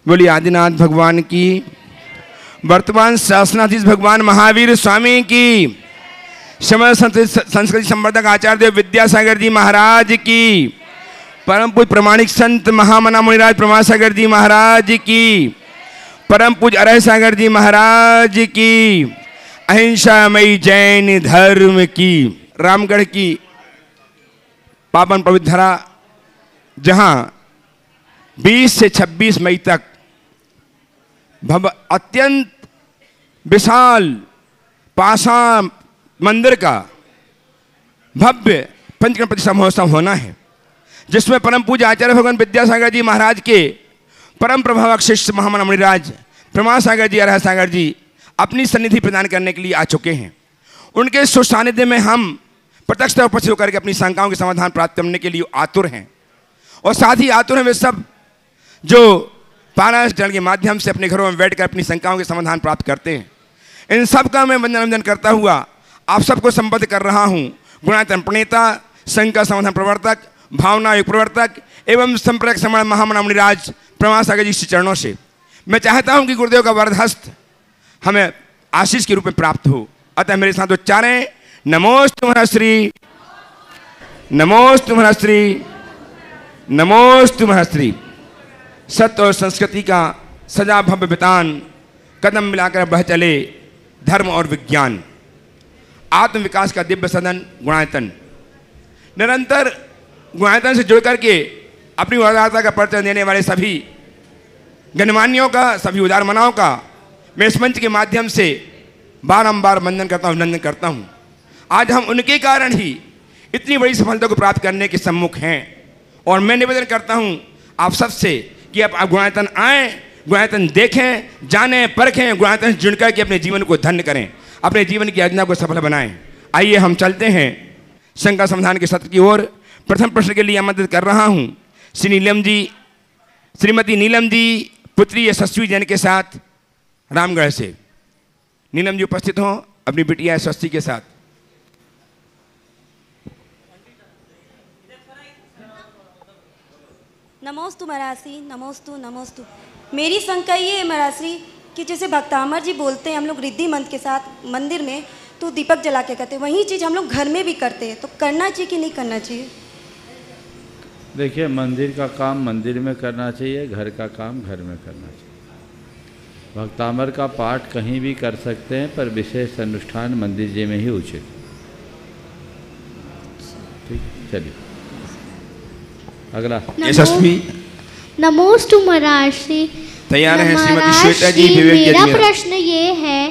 बोलिए आदिनाथ भगवान की। वर्तमान शासनाधीश भगवान महावीर स्वामी की। समय संस्कृति संवर्धक आचार्य देव विद्यासागर जी महाराज की। परम पूज्य प्रमाणिक संत महामना मुनिराज प्रमासागर जी महाराज की। परम पूज्य अरह सागर जी महाराज की। अहिंसामयी जैन धर्म की। रामगढ़ की पावन पवित्र धरा, जहां 20 से 26 मई तक अत्यंत विशाल पाषाण मंदिर का भव्य पंचकर्म प्रतिष्ठा महोत्सव होना है, जिसमें परम पूज्य आचार्य भगवान विद्यासागर जी महाराज के परम प्रभावक शिष्य महामना मुनिराज प्रमासागर जी अरह सागर जी अपनी सन्निधि प्रदान करने के लिए आ चुके हैं। उनके सुसानिध्य में हम प्रत्यक्ष उपस्थित होकर के अपनी शंकाओं के समाधान प्राप्त करने के लिए आतुर हैं, और साथ ही आतुर हैं वे सब जो पारायण चरण के माध्यम से अपने घरों में बैठकर अपनी शंकाओं के समाधान प्राप्त करते हैं। इन सब का मैं वंदन करता हुआ आप सबको संबोध कर रहा हूँ। गुणायतन प्रणेता, शंका समाधान प्रवर्तक, भावना योग प्रवर्तक एवं संपर्क समण महामना मुनिराज प्रमासागर जी श्री चरणों से मैं चाहता हूँ कि गुरुदेव का वरदहस्त हमें आशीष के रूप में प्राप्त हो। अतः मेरे साथ उच्चारें, नमोस्तु महर्षि, नमोस्तु महर्षि, नमोस्तु महर्षि। सत्य और संस्कृति का सजा भव्य वितान कदम मिलाकर बह चले धर्म और विज्ञान। आत्म विकास का दिव्य सदन गुणायतन निरंतर गुणायतन से जुड़ करके अपनी उदारता का परिचय देने वाले सभी गणमान्यों का, सभी उदारमनाओं का मैं इस मंच के माध्यम से बारंबार वंदन करता हूँ, अभिनंदन करता हूँ। आज हम उनके कारण ही इतनी बड़ी सफलता को प्राप्त करने के सम्मुख हैं, और मैं निवेदन करता हूँ आप सबसे कि आप गुणायतन आएँ, गुणायतन देखें, जानें, परखें, गुणायतन से जुड़कर के अपने जीवन को धन्य करें, अपने जीवन की योजना को सफल बनाएं। आइए हम चलते हैं शंका समाधान के सत्र की ओर। प्रथम प्रश्न के लिए आमंत्रित कर रहा हूँ श्रीमती नीलम जी पुत्री यशस्वी जैन के साथ रामगढ़ से। नीलम जी उपस्थित हों अपनी बिटिया यशस्वी के साथ। नमोस्तु महाराश्री, नमोस्तु नमोस्तु। मेरी शंका ये है महाराश्री कि जैसे भक्तामर जी बोलते हैं हम लोग रिद्धि मंत्र के साथ मंदिर में तो दीपक जला के करते हैं, वही चीज़ हम लोग घर में भी करते हैं, तो करना चाहिए कि नहीं करना चाहिए? देखिए, मंदिर का काम मंदिर में करना चाहिए, घर का काम घर में करना चाहिए। भक्तामर का पाठ कहीं भी कर सकते हैं, पर विशेष अनुष्ठान मंदिर जी में ही उचित। ठीक है, चलिए अगला। यशस्वी। नमोस्तु महर्षि। तैयार हैं श्रीमती श्वेता जी। मेरा प्रश्न ये है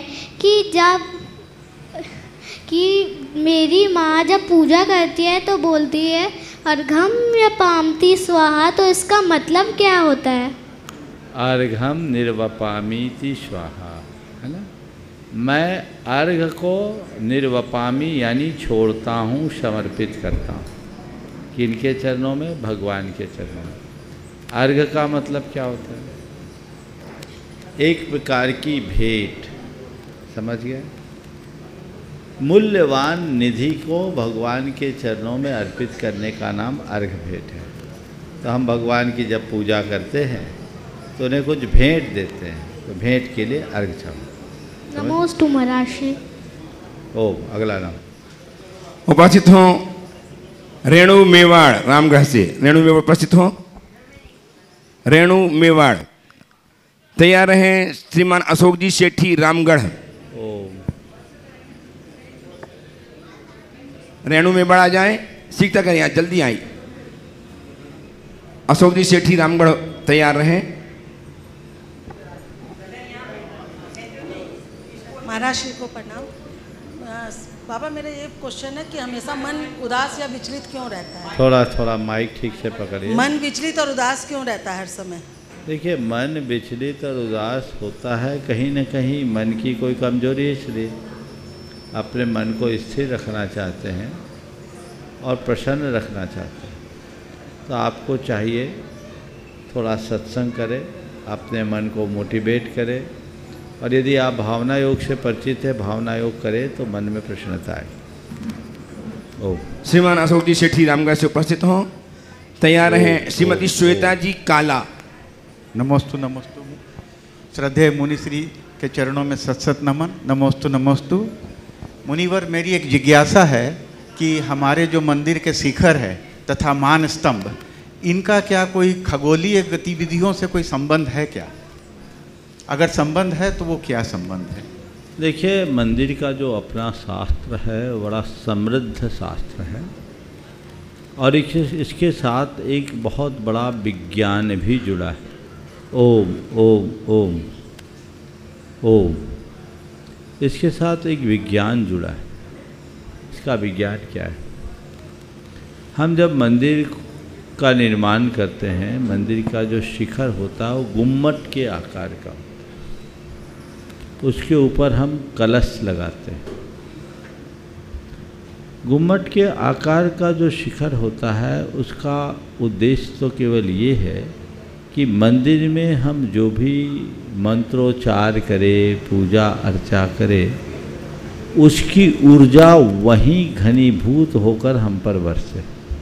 कि मेरी माँ जब पूजा करती है तो बोलती है अर्घम या पामती स्वाहा, तो इसका मतलब क्या होता है? अर्घम निर्वपामीति स्वाहा, है ना। मैं अर्घ को निर्वपामी यानी छोड़ता हूँ, समर्पित करता हूँ। किनके चरणों में? भगवान के चरणों में। अर्घ का मतलब क्या होता है? एक प्रकार की भेंट, समझ गए? मूल्यवान निधि को भगवान के चरणों में अर्पित करने का नाम अर्घ भेंट है। तो हम भगवान की जब पूजा करते हैं तो उन्हें कुछ भेंट देते हैं, तो भेंट के लिए अर्घ चढ़ाओ। नमोस्तु महर्षि। ओम। अगला नाम। उपस्थित हों रेणु मेवाड़ रामगढ़ से। रेणु मेवाड़ उपस्थित हों। रेणु मेवाड़। तैयार हैं श्रीमान अशोक जी सेठी रामगढ़। ओम। रेणु मेवाड़ आ जाएं, सीखता करें, आज जल्दी आई। अशोक जी सेठी रामगढ़ तैयार रहें। महाराज श्री को प्रणाम। बाबा, मेरा ये क्वेश्चन है कि हमेशा मन उदास या विचलित क्यों रहता है? थोड़ा माइक ठीक से पकड़िए। मन विचलित और उदास क्यों रहता है हर समय? देखिए, मन विचलित और उदास होता है कहीं न कहीं मन की कोई कमजोरी है, इसलिए अपने मन को स्थिर रखना चाहते हैं और प्रसन्न रखना चाहते हैं। तो आपको चाहिए थोड़ा सत्संग करें, अपने मन को मोटिवेट करें, और यदि आप भावना योग से परिचित है, भावना योग करें तो मन में प्रसन्नता आए। ओम। श्रीमान अशोक जी सेठी रामगढ़ से उपस्थित हों। तैयार हैं श्रीमती श्वेता जी काला। नमोस्तु नमोस्तु। श्रद्धेय मुनिश्री के चरणों में सत नमन। नमोस्तु नमोस्तु। मुनिवर, मेरी एक जिज्ञासा है कि हमारे जो मंदिर के शिखर है तथा मान स्तंभ, इनका क्या कोई खगोलीय गतिविधियों से कोई संबंध है क्या? अगर संबंध है तो वो क्या संबंध है? देखिए, मंदिर का जो अपना शास्त्र है बड़ा समृद्ध शास्त्र है और इसके साथ एक बहुत बड़ा विज्ञान भी जुड़ा है। ओम ओम ओम ओम, इसके साथ एक विज्ञान जुड़ा है। इसका विज्ञान क्या है? हम जब मंदिर का निर्माण करते हैं, मंदिर का जो शिखर होता है वो गुम्मट के आकार का होता है। उसके ऊपर हम कलश लगाते हैं। गुम्मट के आकार का जो शिखर होता है उसका उद्देश्य तो केवल ये है कि मंदिर में हम जो भी मंत्रोच्चार करें, पूजा अर्चा करें, उसकी ऊर्जा वहीं घनीभूत होकर हम पर बरसे।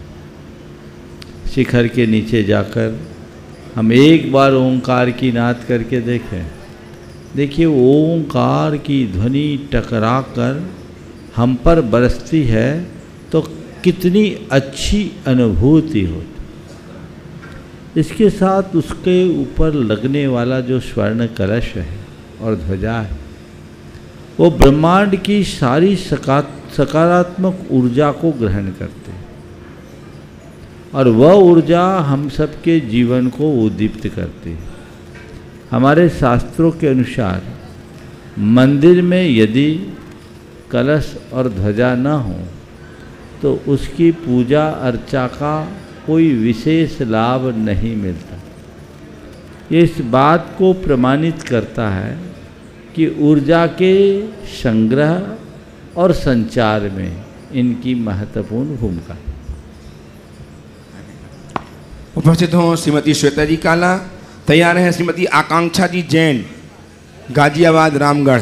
शिखर के नीचे जाकर हम एक बार ओंकार की नाद करके देखें। देखिए, ओंकार की ध्वनि टकरा कर हम पर बरसती है तो कितनी अच्छी अनुभूति होती। इसके साथ उसके ऊपर लगने वाला जो स्वर्ण कलश है और ध्वजा है, वो ब्रह्मांड की सारी सकारात्मक ऊर्जा को ग्रहण करते हैं और वह ऊर्जा हम सबके जीवन को उद्दीप्त करती है। हमारे शास्त्रों के अनुसार मंदिर में यदि कलश और ध्वजा न हो तो उसकी पूजा अर्चा का कोई विशेष लाभ नहीं मिलता। ये इस बात को प्रमाणित करता है कि ऊर्जा के संग्रह और संचार में इनकी महत्वपूर्ण भूमिका है। उपस्थित हों श्रीमती श्वेता जी काला, तैयार हैं श्रीमती आकांक्षा जी जैन, गाजियाबाद रामगढ़।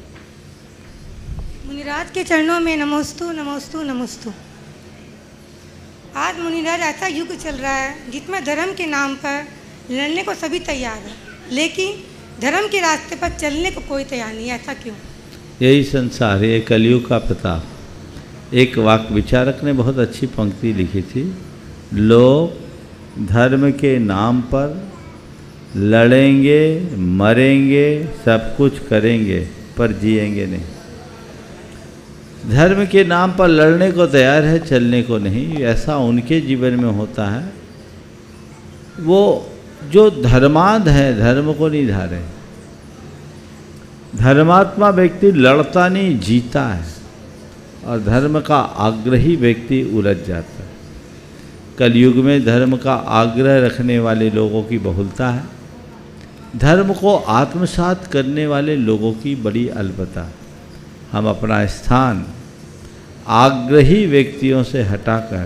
मुनिराज के चरणों में नमोस्तु नमोस्तु नमोस्तु। आज मुनिराज ऐसा युग चल रहा है जिसमें धर्म के नाम पर लड़ने को सभी तैयार है, लेकिन धर्म के रास्ते पर चलने को कोई तैयार नहीं। ऐसा क्यों? यही संसार, ये कलयुग का प्रताप। एक वाक्य विचारक ने बहुत अच्छी पंक्ति लिखी थी, लोग धर्म के नाम पर लड़ेंगे, मरेंगे, सब कुछ करेंगे पर जिएंगे नहीं। धर्म के नाम पर लड़ने को तैयार है, चलने को नहीं। ऐसा उनके जीवन में होता है वो जो धर्मांध है, धर्म को नहीं धारे। धर्मात्मा व्यक्ति लड़ता नहीं, जीता है, और धर्म का आग्रही व्यक्ति उलझ जाता है। कलयुग में धर्म का आग्रह रखने वाले लोगों की बहुलता है, धर्म को आत्मसात करने वाले लोगों की बड़ी अल्पता। हम अपना स्थान आग्रही व्यक्तियों से हटाकर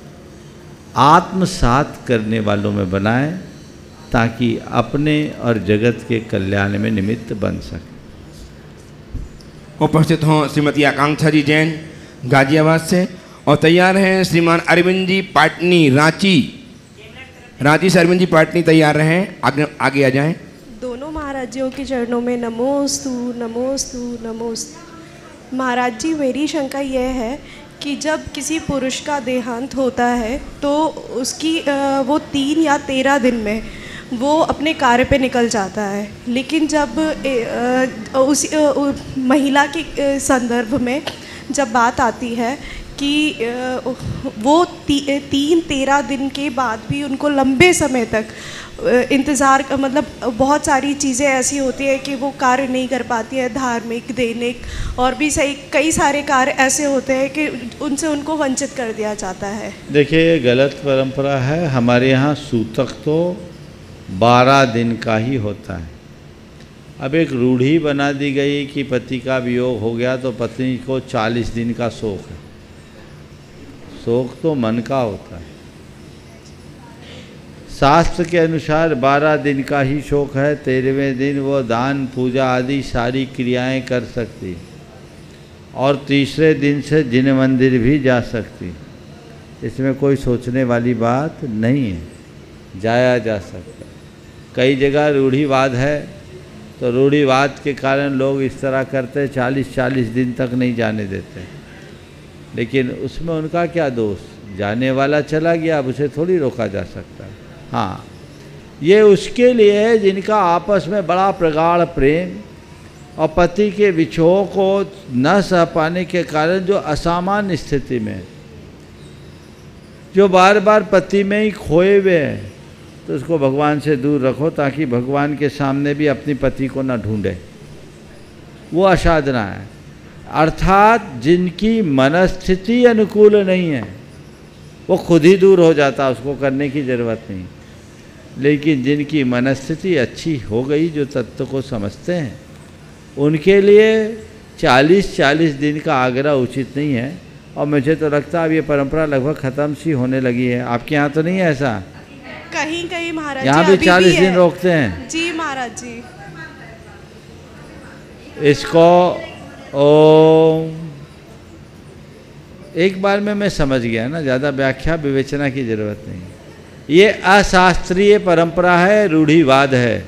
आत्मसात करने वालों में बनाएं ताकि अपने और जगत के कल्याण में निमित्त बन सके। उपस्थित हों श्रीमती आकांक्षा जी जैन, गाजियाबाद से, और तैयार हैं श्रीमान अरविंद जी पाटनी, रांची। रांची से अरविंद जी पाटनी तैयार रहें, आगे आ जाएं। दोनों महाराज जियों के चरणों में नमोस्तु नमोस्तु नमोस्तु। महाराज जी, मेरी शंका यह है कि जब किसी पुरुष का देहांत होता है तो उसकी वो 3 या 13 दिन में वो अपने कार्य पे निकल जाता है, लेकिन जब उस महिला के संदर्भ में जब बात आती है कि वो 3-13 दिन के बाद भी उनको लंबे समय तक इंतज़ार, मतलब बहुत सारी चीज़ें ऐसी होती है कि वो कार्य नहीं कर पाती है, धार्मिक, दैनिक और भी सही कई सारे कार्य ऐसे होते हैं कि उनसे उनको वंचित कर दिया जाता है। देखिए, ये गलत परंपरा है। हमारे यहाँ सूतक तो 12 दिन का ही होता है। अब एक रूढ़ी बना दी गई कि पति का वियोग हो गया तो पत्नी को 40 दिन का शोक है। शोक तो मन का होता है। शास्त्र के अनुसार 12 दिन का ही शोक है। 13वें दिन वो दान, पूजा आदि सारी क्रियाएं कर सकती और तीसरे दिन से जिन मंदिर भी जा सकती। इसमें कोई सोचने वाली बात नहीं है, जाया जा सकता। कई जगह रूढ़िवाद है तो रूढ़िवाद के कारण लोग इस तरह करते, 40-40 दिन तक नहीं जाने देते। लेकिन उसमें उनका क्या दोष, जाने वाला चला गया, अब उसे थोड़ी रोका जा सकता है। हाँ, ये उसके लिए है जिनका आपस में बड़ा प्रगाढ़ प्रेम और पति के विछोह को न सह पाने के कारण जो असामान्य स्थिति में, जो बार बार पति में ही खोए हुए हैं, तो उसको भगवान से दूर रखो ताकि भगवान के सामने भी अपनी पति को न ढूंढे। वो असाधना है। अर्थात जिनकी मनस्थिति अनुकूल नहीं है वो खुद ही दूर हो जाता, उसको करने की ज़रूरत नहीं। लेकिन जिनकी मनस्थिति अच्छी हो गई, जो तत्व को समझते हैं, उनके लिए 40-40 दिन का आग्रह उचित नहीं है। और मुझे तो लगता है अब ये परंपरा लगभग ख़त्म सी होने लगी है। आपके यहाँ तो नहीं है ऐसा? कहीं कहीं महाराज जी यहाँ भी 40 दिन रोकते हैं जी महाराज जी। इसको ओम, एक बार में मैं समझ गया ना, ज़्यादा व्याख्या विवेचना की ज़रूरत नहीं। ये अशास्त्रीय परंपरा है, रूढ़िवाद है,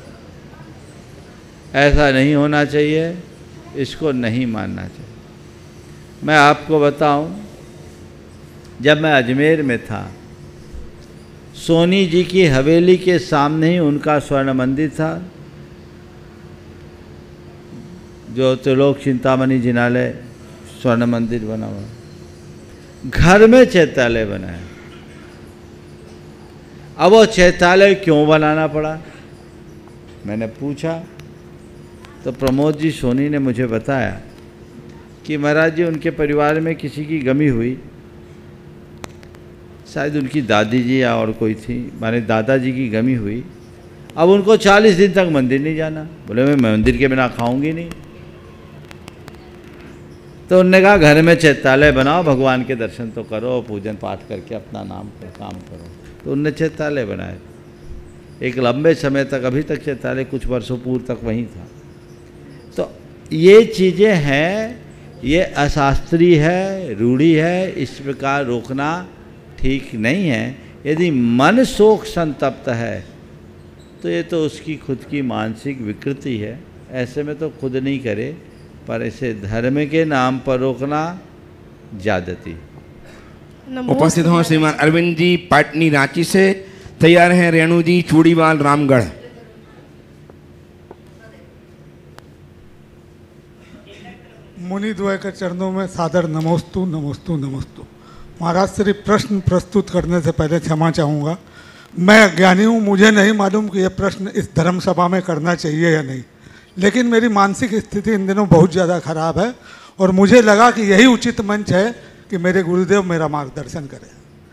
ऐसा नहीं होना चाहिए, इसको नहीं मानना चाहिए। मैं आपको बताऊं, जब मैं अजमेर में था, सोनी जी की हवेली के सामने ही उनका स्वर्ण मंदिर था, जो त्रिलोक चिंतामणि जिनालय स्वर्ण मंदिर बना हुआ। घर में चैत्यालय बना है। अब वो चैत्यालय क्यों बनाना पड़ा, मैंने पूछा तो प्रमोद जी सोनी ने मुझे बताया कि महाराज जी उनके परिवार में किसी की गमी हुई, शायद उनकी दादी जी या और कोई थी, माने दादाजी की गमी हुई। अब उनको 40 दिन तक मंदिर नहीं जाना। बोले मैं मंदिर के बिना खाऊंगी नहीं। तो उन्होंने कहा घर में चैत्यालय बनाओ, भगवान के दर्शन तो करो, पूजन पाठ करके अपना नाम पर काम करो। तो उनने चैत्यालय बनाए। एक लंबे समय तक, अभी तक चैत्यालय कुछ वर्षों पूर्व तक वहीं था। तो ये चीज़ें हैं, ये अशास्त्रीय है, रूढ़ी है, इस प्रकार रोकना ठीक नहीं है। यदि मन शोक संतप्त है तो ये तो उसकी खुद की मानसिक विकृति है, ऐसे में तो खुद नहीं करे, पर इसे धर्म के नाम पर रोकना ज्यादती। उपस्थित हों श्रीमान अरविंद जी पाटनी रांची से, तैयार हैं रेणु जी चूड़ीवाल रामगढ़। मुनिद्वय के चरणों में सादर नमोस्तु नमोस्तु नमोस्तु। महाराज श्री प्रश्न प्रस्तुत करने से पहले क्षमा चाहूँगा, मैं अज्ञानी हूँ, मुझे नहीं मालूम कि यह प्रश्न इस धर्म सभा में करना चाहिए या नहीं, लेकिन मेरी मानसिक स्थिति इन दिनों बहुत ज़्यादा खराब है और मुझे लगा कि यही उचित मंच है कि मेरे गुरुदेव मेरा मार्गदर्शन करें।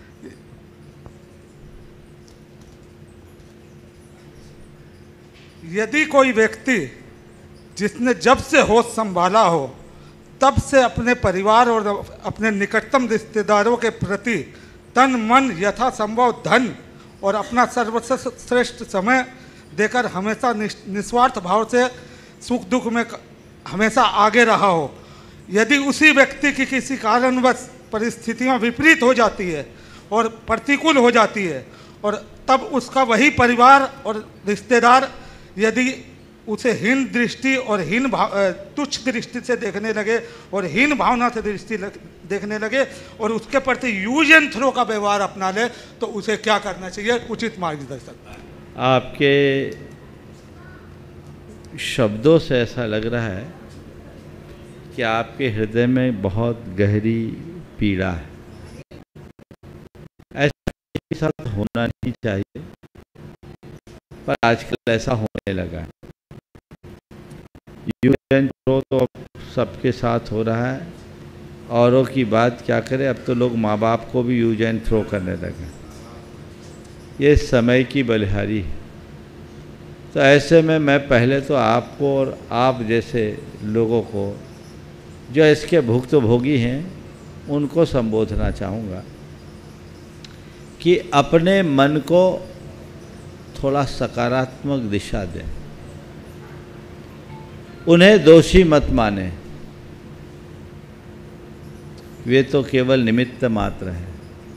यदि कोई व्यक्ति जिसने जब से होश संभाला हो तब से अपने परिवार और अपने निकटतम रिश्तेदारों के प्रति तन मन यथासंभव धन और अपना सर्वश्रेष्ठ समय देकर हमेशा निस्वार्थ भाव से सुख दुख में हमेशा आगे रहा हो, यदि उसी व्यक्ति की किसी कारणवश परिस्थितियां विपरीत हो जाती है और प्रतिकूल हो जाती है और तब उसका वही परिवार और रिश्तेदार यदि उसे हीन दृष्टि और तुच्छ दृष्टि से देखने लगे और हीन भावना से दृष्टि देखने लगे और उसके प्रति यूज एंड थ्रो का व्यवहार अपना ले, तो उसे क्या करना चाहिए, उचित मार्गदर्शन। आपके शब्दों से ऐसा लग रहा है कि आपके हृदय में बहुत गहरी पीड़ा है। ऐसा होना नहीं चाहिए, पर आजकल ऐसा होने लगा है। यूज एंड थ्रो तो सबके साथ हो रहा है, औरों की बात क्या करें, अब तो लोग माँ बाप को भी यूज एंड थ्रो करने लगे। ये समय की बलिहारी है। तो ऐसे में मैं पहले तो आपको और आप जैसे लोगों को जो इसके भुक्तभोगी हैं उनको संबोधना चाहूँगा कि अपने मन को थोड़ा सकारात्मक दिशा दें, उन्हें दोषी मत माने, वे तो केवल निमित्त मात्र है,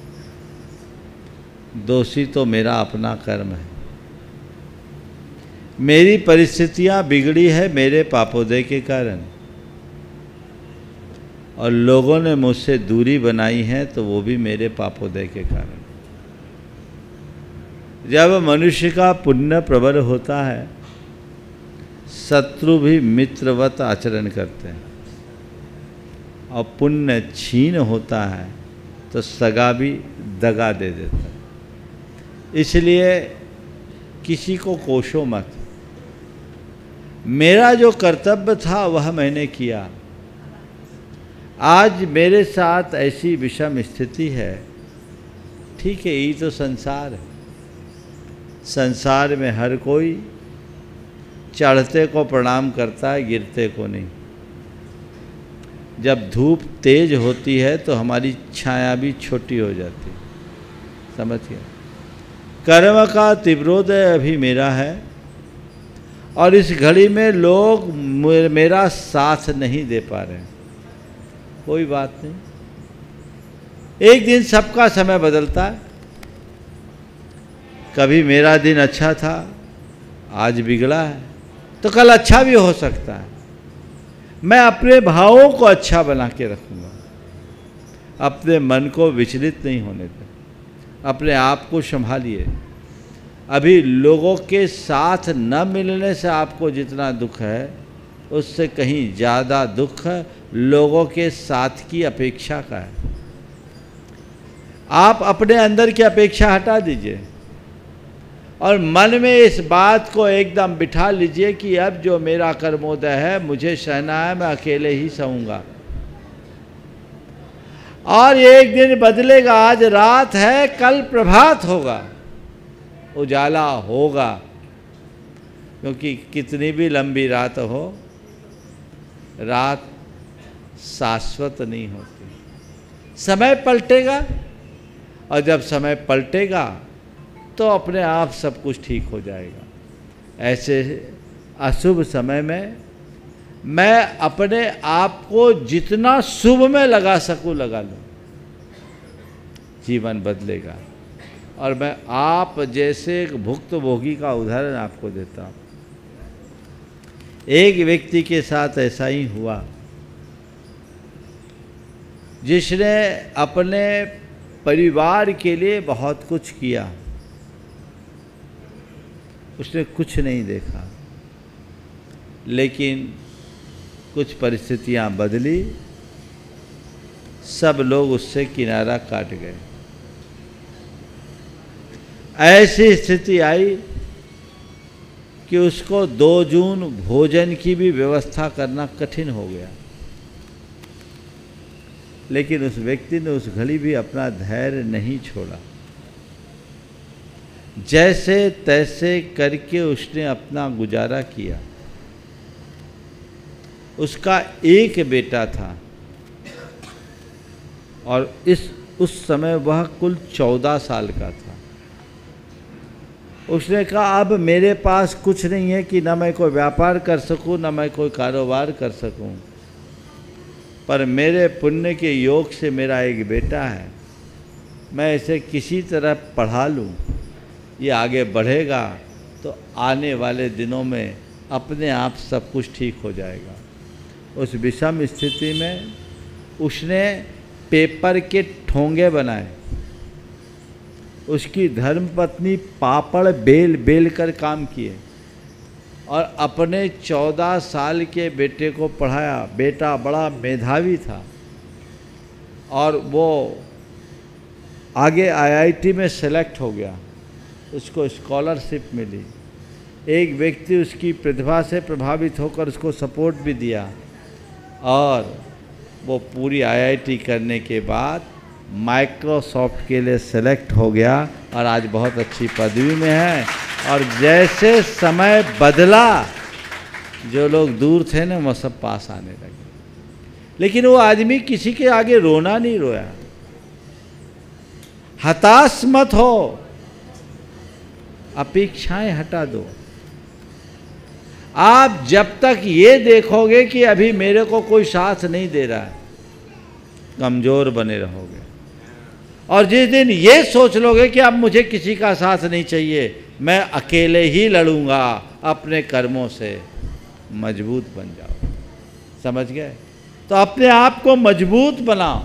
दोषी तो मेरा अपना कर्म है। मेरी परिस्थितियां बिगड़ी है मेरे पापोदय के कारण, और लोगों ने मुझसे दूरी बनाई है तो वो भी मेरे पापोदय के कारण। जब मनुष्य का पुण्य प्रबल होता है, शत्रु भी मित्रवत आचरण करते हैं, और पुण्य क्षीण होता है तो सगा भी दगा दे देता है। इसलिए किसी को कोसो मत। मेरा जो कर्तव्य था वह मैंने किया। आज मेरे साथ ऐसी विषम स्थिति है, ठीक है, यही तो संसार है। संसार में हर कोई चढ़ते को प्रणाम करता है, गिरते को नहीं। जब धूप तेज होती है तो हमारी छाया भी छोटी हो जाती है, समझिए। कर्म का तीव्रोदय अभी मेरा है, और इस घड़ी में लोग मेरा साथ नहीं दे पा रहे हैं। कोई बात नहीं, एक दिन सबका समय बदलता है। कभी मेरा दिन अच्छा था, आज बिगड़ा है, तो कल अच्छा भी हो सकता है। मैं अपने भावों को अच्छा बना के रखूँगा, अपने मन को विचलित नहीं होने दें, अपने आप को संभालिए। अभी लोगों के साथ न मिलने से आपको जितना दुख है, उससे कहीं ज़्यादा दुख लोगों के साथ की अपेक्षा का है। आप अपने अंदर की अपेक्षा हटा दीजिए और मन में इस बात को एकदम बिठा लीजिए कि अब जो मेरा कर्मोदय है मुझे सहना है, मैं अकेले ही सहूँगा। और एक दिन बदलेगा, आज रात है कल प्रभात होगा, उजाला होगा। क्योंकि कितनी भी लंबी रात हो, रात शाश्वत नहीं होती। समय पलटेगा, और जब समय पलटेगा तो अपने आप सब कुछ ठीक हो जाएगा। ऐसे अशुभ समय में मैं अपने आप को जितना शुभ में लगा सकूं लगा लूं, जीवन बदलेगा। और मैं आप जैसे एक भुक्तभोगी का उदाहरण आपको देता हूँ। एक व्यक्ति के साथ ऐसा ही हुआ, जिसने अपने परिवार के लिए बहुत कुछ किया, उसने कुछ नहीं देखा, लेकिन कुछ परिस्थितियां बदली, सब लोग उससे किनारा काट गए। ऐसी स्थिति आई कि उसको 2 जून भोजन की भी व्यवस्था करना कठिन हो गया। लेकिन उस व्यक्ति ने उस घड़ी भी अपना धैर्य नहीं छोड़ा। जैसे तैसे करके उसने अपना गुजारा किया। उसका एक बेटा था, और उस समय वह कुल 14 साल का था। उसने कहा अब मेरे पास कुछ नहीं है कि न मैं कोई व्यापार कर सकूं, न मैं कोई कारोबार कर सकूं, पर मेरे पुण्य के योग से मेरा एक बेटा है, मैं इसे किसी तरह पढ़ा लूं, ये आगे बढ़ेगा तो आने वाले दिनों में अपने आप सब कुछ ठीक हो जाएगा। उस विषम स्थिति में उसने पेपर के ठोंगे बनाए। उसकी धर्मपत्नी पापड़ बेल बेल कर काम किए और अपने 14 साल के बेटे को पढ़ाया। बेटा बड़ा मेधावी था और वो आगे आईआईटी में सेलेक्ट हो गया, उसको स्कॉलरशिप मिली। एक व्यक्ति उसकी प्रतिभा से प्रभावित होकर उसको सपोर्ट भी दिया और वो पूरी आईआईटी करने के बाद माइक्रोसॉफ्ट के लिए सेलेक्ट हो गया और आज बहुत अच्छी पदवी में है। और जैसे समय बदला, जो लोग दूर थे ना, वो सब पास आने लगे। लेकिन वो आदमी किसी के आगे रोना नहीं रोया। हताश मत हो, अपेक्षाएं हटा दो। आप जब तक ये देखोगे कि अभी मेरे को कोई साथ नहीं दे रहा है, कमज़ोर बने रहोगे। और जिस दिन ये सोच लोगे कि अब मुझे किसी का साथ नहीं चाहिए, मैं अकेले ही लड़ूंगा, अपने कर्मों से मजबूत बन जाओ। समझ गए? तो अपने आप को मजबूत बनाओ।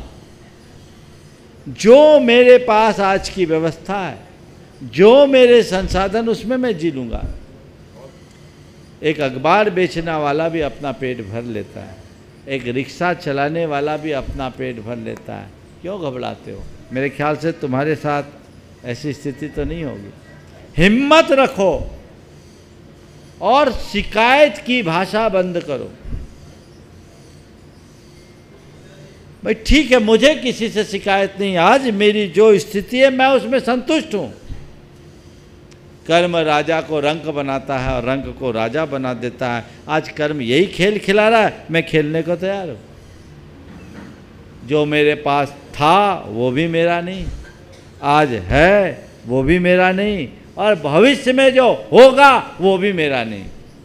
जो मेरे पास आज की व्यवस्था है, जो मेरे संसाधन, उसमें मैं जी लूँगा। एक अखबार बेचने वाला भी अपना पेट भर लेता है, एक रिक्शा चलाने वाला भी अपना पेट भर लेता है। क्यों घबराते हो? मेरे ख्याल से तुम्हारे साथ ऐसी स्थिति तो नहीं होगी। हिम्मत रखो और शिकायत की भाषा बंद करो। भाई ठीक है, मुझे किसी से शिकायत नहीं, आज मेरी जो स्थिति है मैं उसमें संतुष्ट हूँ। कर्म राजा को रंक बनाता है और रंक को राजा बना देता है। आज कर्म यही खेल खिला रहा है, मैं खेलने को तैयार हूँ। जो मेरे पास था वो भी मेरा नहीं, आज है वो भी मेरा नहीं, और भविष्य में जो होगा वो भी मेरा नहीं।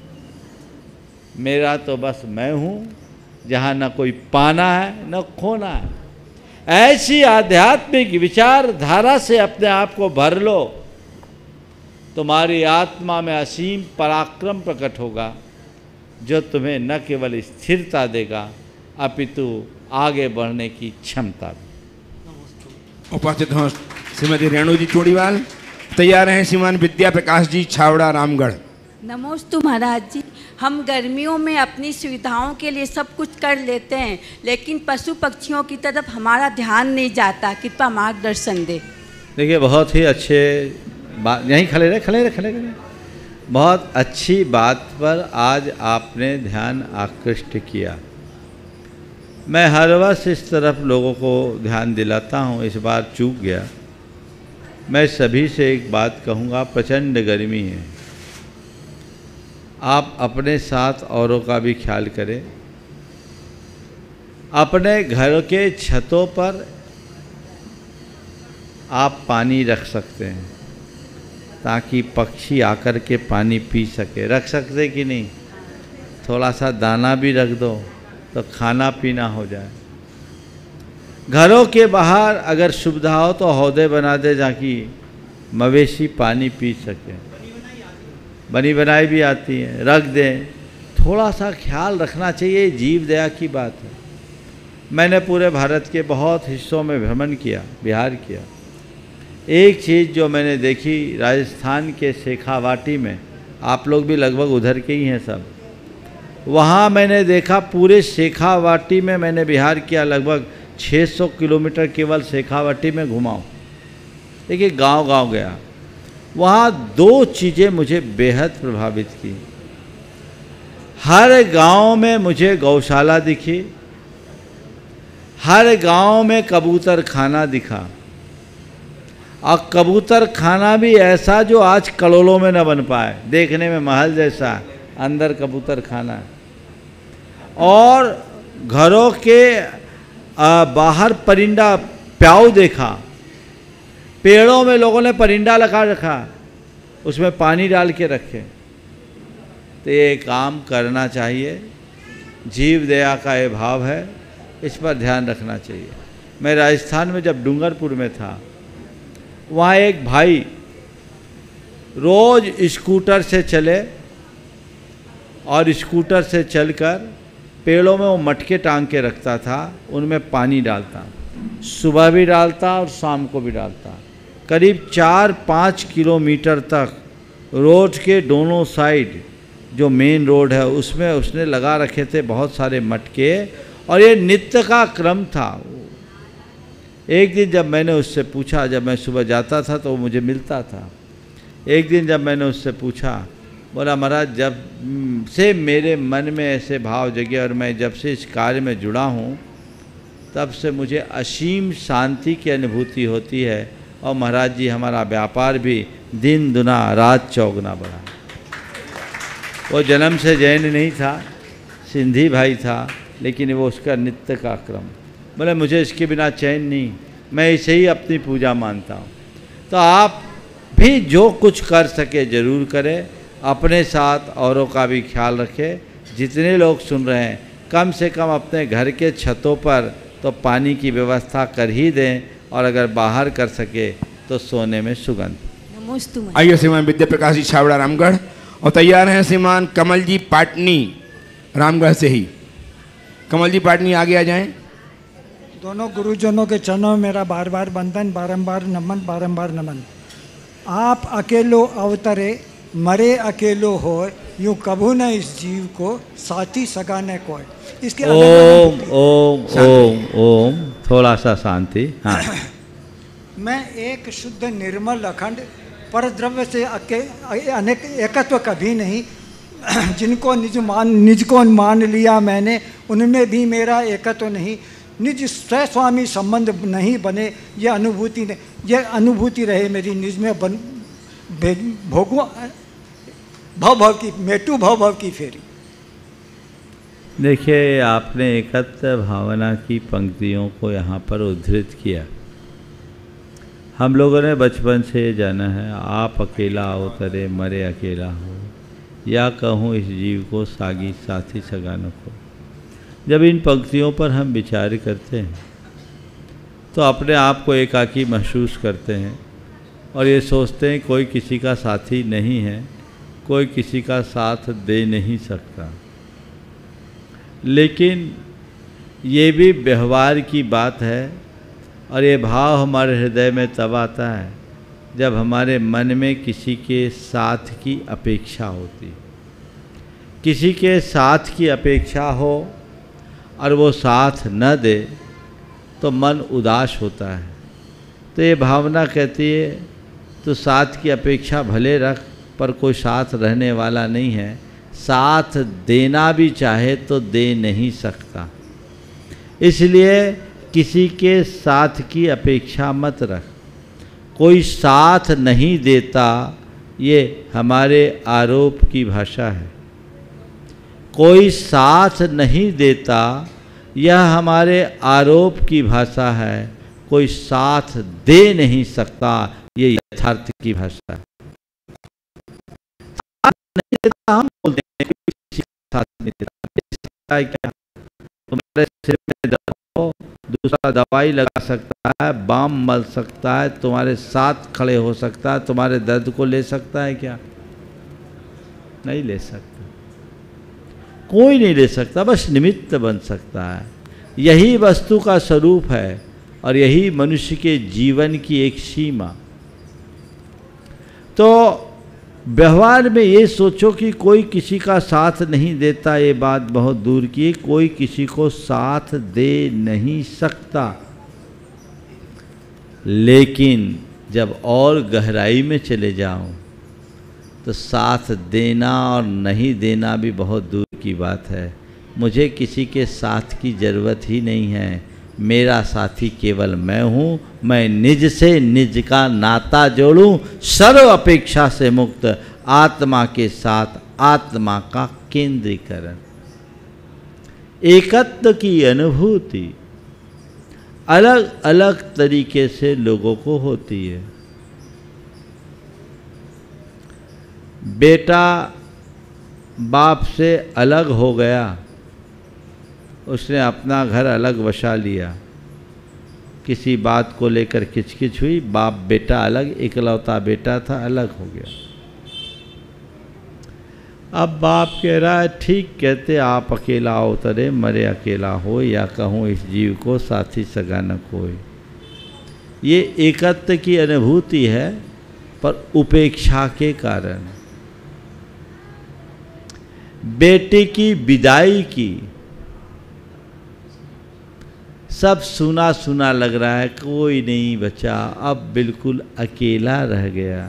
मेरा तो बस मैं हूँ, जहाँ न कोई पाना है न खोना है। ऐसी आध्यात्मिक विचारधारा से अपने आप को भर लो, तुम्हारी आत्मा में असीम पराक्रम प्रकट होगा, जो तुम्हें न केवल स्थिरता देगा अपितु आगे बढ़ने की क्षमता भी। उपस्थित हों श्रीमती रेणु जी चूड़ीवाल, तैयार हैं श्रीमान विद्या प्रकाश जी छावड़ा रामगढ़। नमोस्तु महाराज जी। हम गर्मियों में अपनी सुविधाओं के लिए सब कुछ कर लेते हैं, लेकिन पशु पक्षियों की तरफ हमारा ध्यान नहीं जाता। कृपया मार्गदर्शन दे। देखिए, बहुत ही अच्छे बात, यहीं खड़े रहे। बहुत अच्छी बात पर आज आपने ध्यान आकृष्ट किया। मैं हर वर्ष इस तरफ लोगों को ध्यान दिलाता हूँ, इस बार चूक गया। मैं सभी से एक बात कहूँगा, प्रचंड गर्मी है, आप अपने साथ औरों का भी ख्याल करें। अपने घर के छतों पर आप पानी रख सकते हैं ताकि पक्षी आकर के पानी पी सके। रख सकते कि नहीं? थोड़ा सा दाना भी रख दो तो खाना पीना हो जाए। घरों के बाहर अगर सुविधा हो तो हौदे बना दे ताकि मवेशी पानी पी सके। बनी बनाई भी आती है, रख दें। थोड़ा सा ख्याल रखना चाहिए, जीव दया की बात है। मैंने पूरे भारत के बहुत हिस्सों में भ्रमण किया, बिहार किया। एक चीज़ जो मैंने देखी राजस्थान के शेखावाटी में, आप लोग भी लगभग उधर के ही हैं सब, वहाँ मैंने देखा पूरे शेखावाटी में, मैंने बिहार किया, लगभग 600 किलोमीटर केवल शेखावाटी में घुमाऊँ। देखिए, गांव-गांव गया, वहाँ दो चीज़ें मुझे बेहद प्रभावित की। हर गांव में मुझे गौशाला दिखी, हर गांव में कबूतर खाना दिखा, और कबूतर खाना भी ऐसा जो आज कलोलों में न बन पाए, देखने में महल जैसा, अंदर कबूतर खाना है। और घरों के बाहर परिंदा प्याऊ देखा, पेड़ों में लोगों ने परिंदा लगा रखा, उसमें पानी डाल के रखे। तो ये काम करना चाहिए, जीव दया का ये भाव है, इस पर ध्यान रखना चाहिए। मैं राजस्थान में जब डूंगरपुर में था, वहाँ एक भाई रोज़ स्कूटर से चले और स्कूटर से चलकर पेड़ों में वो मटके टांग के रखता था, उनमें पानी डालता, सुबह भी डालता और शाम को भी डालता। करीब 4-5 किलोमीटर तक रोड के दोनों साइड, जो मेन रोड है उसमें उसने लगा रखे थे बहुत सारे मटके, और ये नित्य का क्रम था। एक दिन जब मैंने उससे पूछा, जब मैं सुबह जाता था तो वो मुझे मिलता था, एक दिन जब मैंने उससे पूछा, बोला महाराज जब से मेरे मन में ऐसे भाव जगे और मैं जब से इस कार्य में जुड़ा हूँ, तब से मुझे असीम शांति की अनुभूति होती है। और महाराज जी, हमारा व्यापार भी दिन दुना रात चौगुना बढ़ा। वो जन्म से जैन नहीं था, सिंधी भाई था, लेकिन वो उसका नित्य का क्रम। बोले मुझे इसके बिना चैन नहीं, मैं इसे ही अपनी पूजा मानता हूँ। तो आप भी जो कुछ कर सके ज़रूर करें, अपने साथ औरों का भी ख्याल रखें। जितने लोग सुन रहे हैं, कम से कम अपने घर के छतों पर तो पानी की व्यवस्था कर ही दें, और अगर बाहर कर सके तो सोने में सुगंध। आइए श्रीमान विद्या प्रकाश जी छावड़ा रामगढ़, और तैयार हैं श्रीमान कमल जी पाटनी, रामगढ़ से ही। कमल जी पाटनी आगे आ जाएं। दोनों गुरुजनों के चरणों में मेरा बार बार बंधन, बारंबार नमन, बारंबार नमन। आप अकेलो अवतरे, मरे अकेलो हो, यूँ कभू न इस जीव को साथी सगा न कोई। इसके ओम ओम ओम ओम, थोड़ा सा शांति। हाँ। मैं एक शुद्ध निर्मल अखंड परद्रव्य से अनेक एकत्व कभी नहीं, जिनको निज को मान लिया मैंने, उनमें भी मेरा एकत्व नहीं, निज स्वस्वामी संबंध नहीं बने, ये अनुभूति रहे मेरी निज में भोगू भव की मेटू भव की फेरी। देखिए, आपने एकत्र भावना की पंक्तियों को यहाँ पर उद्धृत किया। हम लोगों ने बचपन से जाना है, आप अकेला अवतरे, मरे अकेला हो, या कहूँ इस जीव को सागी साथी सगानों को। जब इन पंक्तियों पर हम विचार करते हैं तो अपने आप को एकाकी महसूस करते हैं और ये सोचते हैं कोई किसी का साथी नहीं है, कोई किसी का साथ दे नहीं सकता। लेकिन ये भी व्यवहार की बात है और ये भाव हमारे हृदय में तब आता है जब हमारे मन में किसी के साथ की अपेक्षा होती है। किसी के साथ की अपेक्षा हो और वो साथ न दे तो मन उदास होता है। तो ये भावना कहती है तो साथ की अपेक्षा भले रख, पर कोई साथ रहने वाला नहीं है, साथ देना भी चाहे तो दे नहीं सकता। इसलिए किसी के साथ की अपेक्षा मत रख। कोई साथ नहीं देता, ये हमारे आरोप की भाषा है। कोई साथ नहीं देता, यह हमारे आरोप की भाषा है। कोई साथ दे नहीं सकता, ये यथार्थ की भाषा है। साथ नहीं देता हम बोलते हैं, किसी साथ नहीं देता क्या? तुम्हारे सिर में दर्द हो, दूसरा दवाई लगा सकता है, बाम मल सकता है, तुम्हारे साथ खड़े हो सकता है, तुम्हारे दर्द को ले सकता है क्या? नहीं ले सकता। कोई नहीं ले सकता, बस निमित्त बन सकता है। यही वस्तु का स्वरूप है और यही मनुष्य के जीवन की एक सीमा। तो व्यवहार में ये सोचो कि कोई किसी का साथ नहीं देता, ये बात बहुत दूर की। कोई किसी को साथ दे नहीं सकता। लेकिन जब और गहराई में चले जाओ तो साथ देना और नहीं देना भी बहुत दूर की बात है। मुझे किसी के साथ की ज़रूरत ही नहीं है। मेरा साथी केवल मैं हूँ। मैं निज से निज का नाता जोड़ूं, सर्व अपेक्षा से मुक्त, आत्मा के साथ आत्मा का केंद्रीकरण। एकत्व की अनुभूति अलग अलग तरीके से लोगों को होती है। बेटा बाप से अलग हो गया, उसने अपना घर अलग बसा लिया, किसी बात को लेकर खिचखिच हुई, बाप बेटा अलग, इकलौता बेटा था, अलग हो गया। अब बाप कह रहा है ठीक कहते, आप अकेला उतरे, मरे अकेला हो, या कहूँ इस जीव को साथी सगा न कोई। ये एकत्व की अनुभूति है, पर उपेक्षा के कारण। बेटे की विदाई की, सब सुना सुना लग रहा है, कोई नहीं बचा, अब बिल्कुल अकेला रह गया।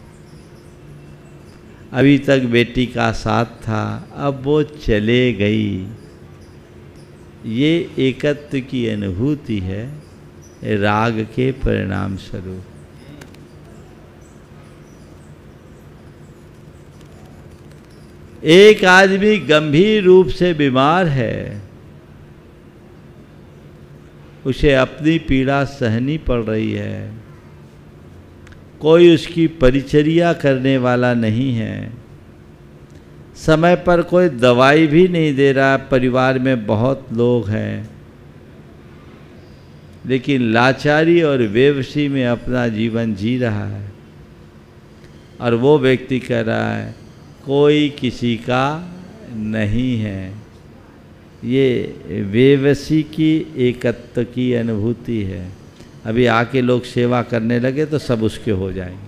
अभी तक बेटी का साथ था, अब वो चले गई। ये एकत्व की अनुभूति है, राग के परिणाम स्वरूप। एक आदमी गंभीर रूप से बीमार है, उसे अपनी पीड़ा सहनी पड़ रही है, कोई उसकी परिचर्या करने वाला नहीं है, समय पर कोई दवाई भी नहीं दे रहा। परिवार में बहुत लोग हैं, लेकिन लाचारी और बेबसी में अपना जीवन जी रहा है। और वो व्यक्ति कह रहा है कोई किसी का नहीं है। ये वेवसी की एकत्व की अनुभूति है। अभी आके लोग सेवा करने लगे तो सब उसके हो जाएंगे।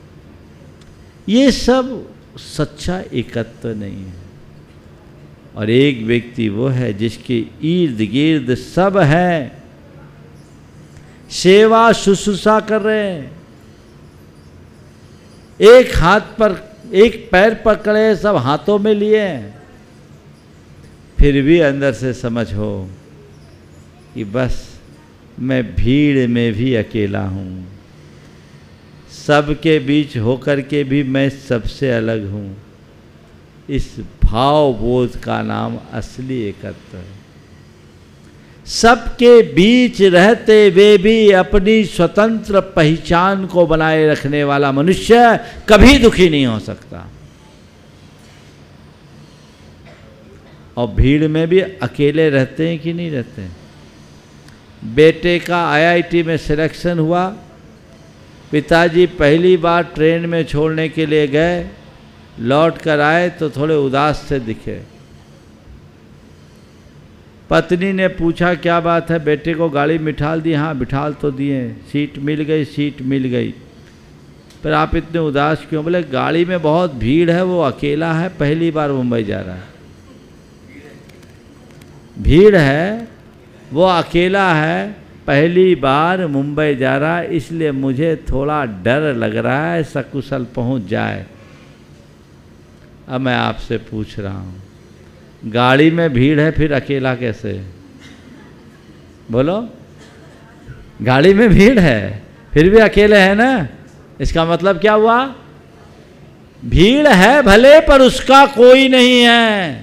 ये सब सच्चा एकत्व नहीं है। और एक व्यक्ति वो है जिसके इर्द गिर्द सब है, सेवा शुश्रूषा कर रहे हैं, एक हाथ पर एक पैर पकड़े सब हाथों में लिए हैं, फिर भी अंदर से समझ हो कि बस मैं भीड़ में भी अकेला हूँ, सबके बीच होकर के भी मैं सबसे अलग हूँ। इस भाव बोध का नाम असली एकत्व है। सबके बीच रहते वे भी अपनी स्वतंत्र पहचान को बनाए रखने वाला मनुष्य कभी दुखी नहीं हो सकता। और भीड़ में भी अकेले रहते हैं कि नहीं रहते हैं? बेटे का IIT में सिलेक्शन हुआ, पिताजी पहली बार ट्रेन में छोड़ने के लिए गए, लौट कर आए तो थोड़े उदास से दिखे। पत्नी ने पूछा क्या बात है, बेटे को गाड़ी में बिठाल दी? हाँ बिठाल तो दिए, सीट मिल गई, सीट मिल गई, पर आप इतने उदास क्यों? बोले गाड़ी में बहुत भीड़ है, वो अकेला है, पहली बार मुंबई जा रहा है। भीड़ है, वो अकेला है, पहली बार मुंबई जा रहा है, इसलिए मुझे थोड़ा डर लग रहा है सकुशल पहुंच जाए। अब मैं आपसे पूछ रहा हूँ, गाड़ी में भीड़ है फिर अकेला कैसे? बोलो, गाड़ी में भीड़ है फिर भी अकेले है ना? इसका मतलब क्या हुआ? भीड़ है भले पर उसका कोई नहीं है।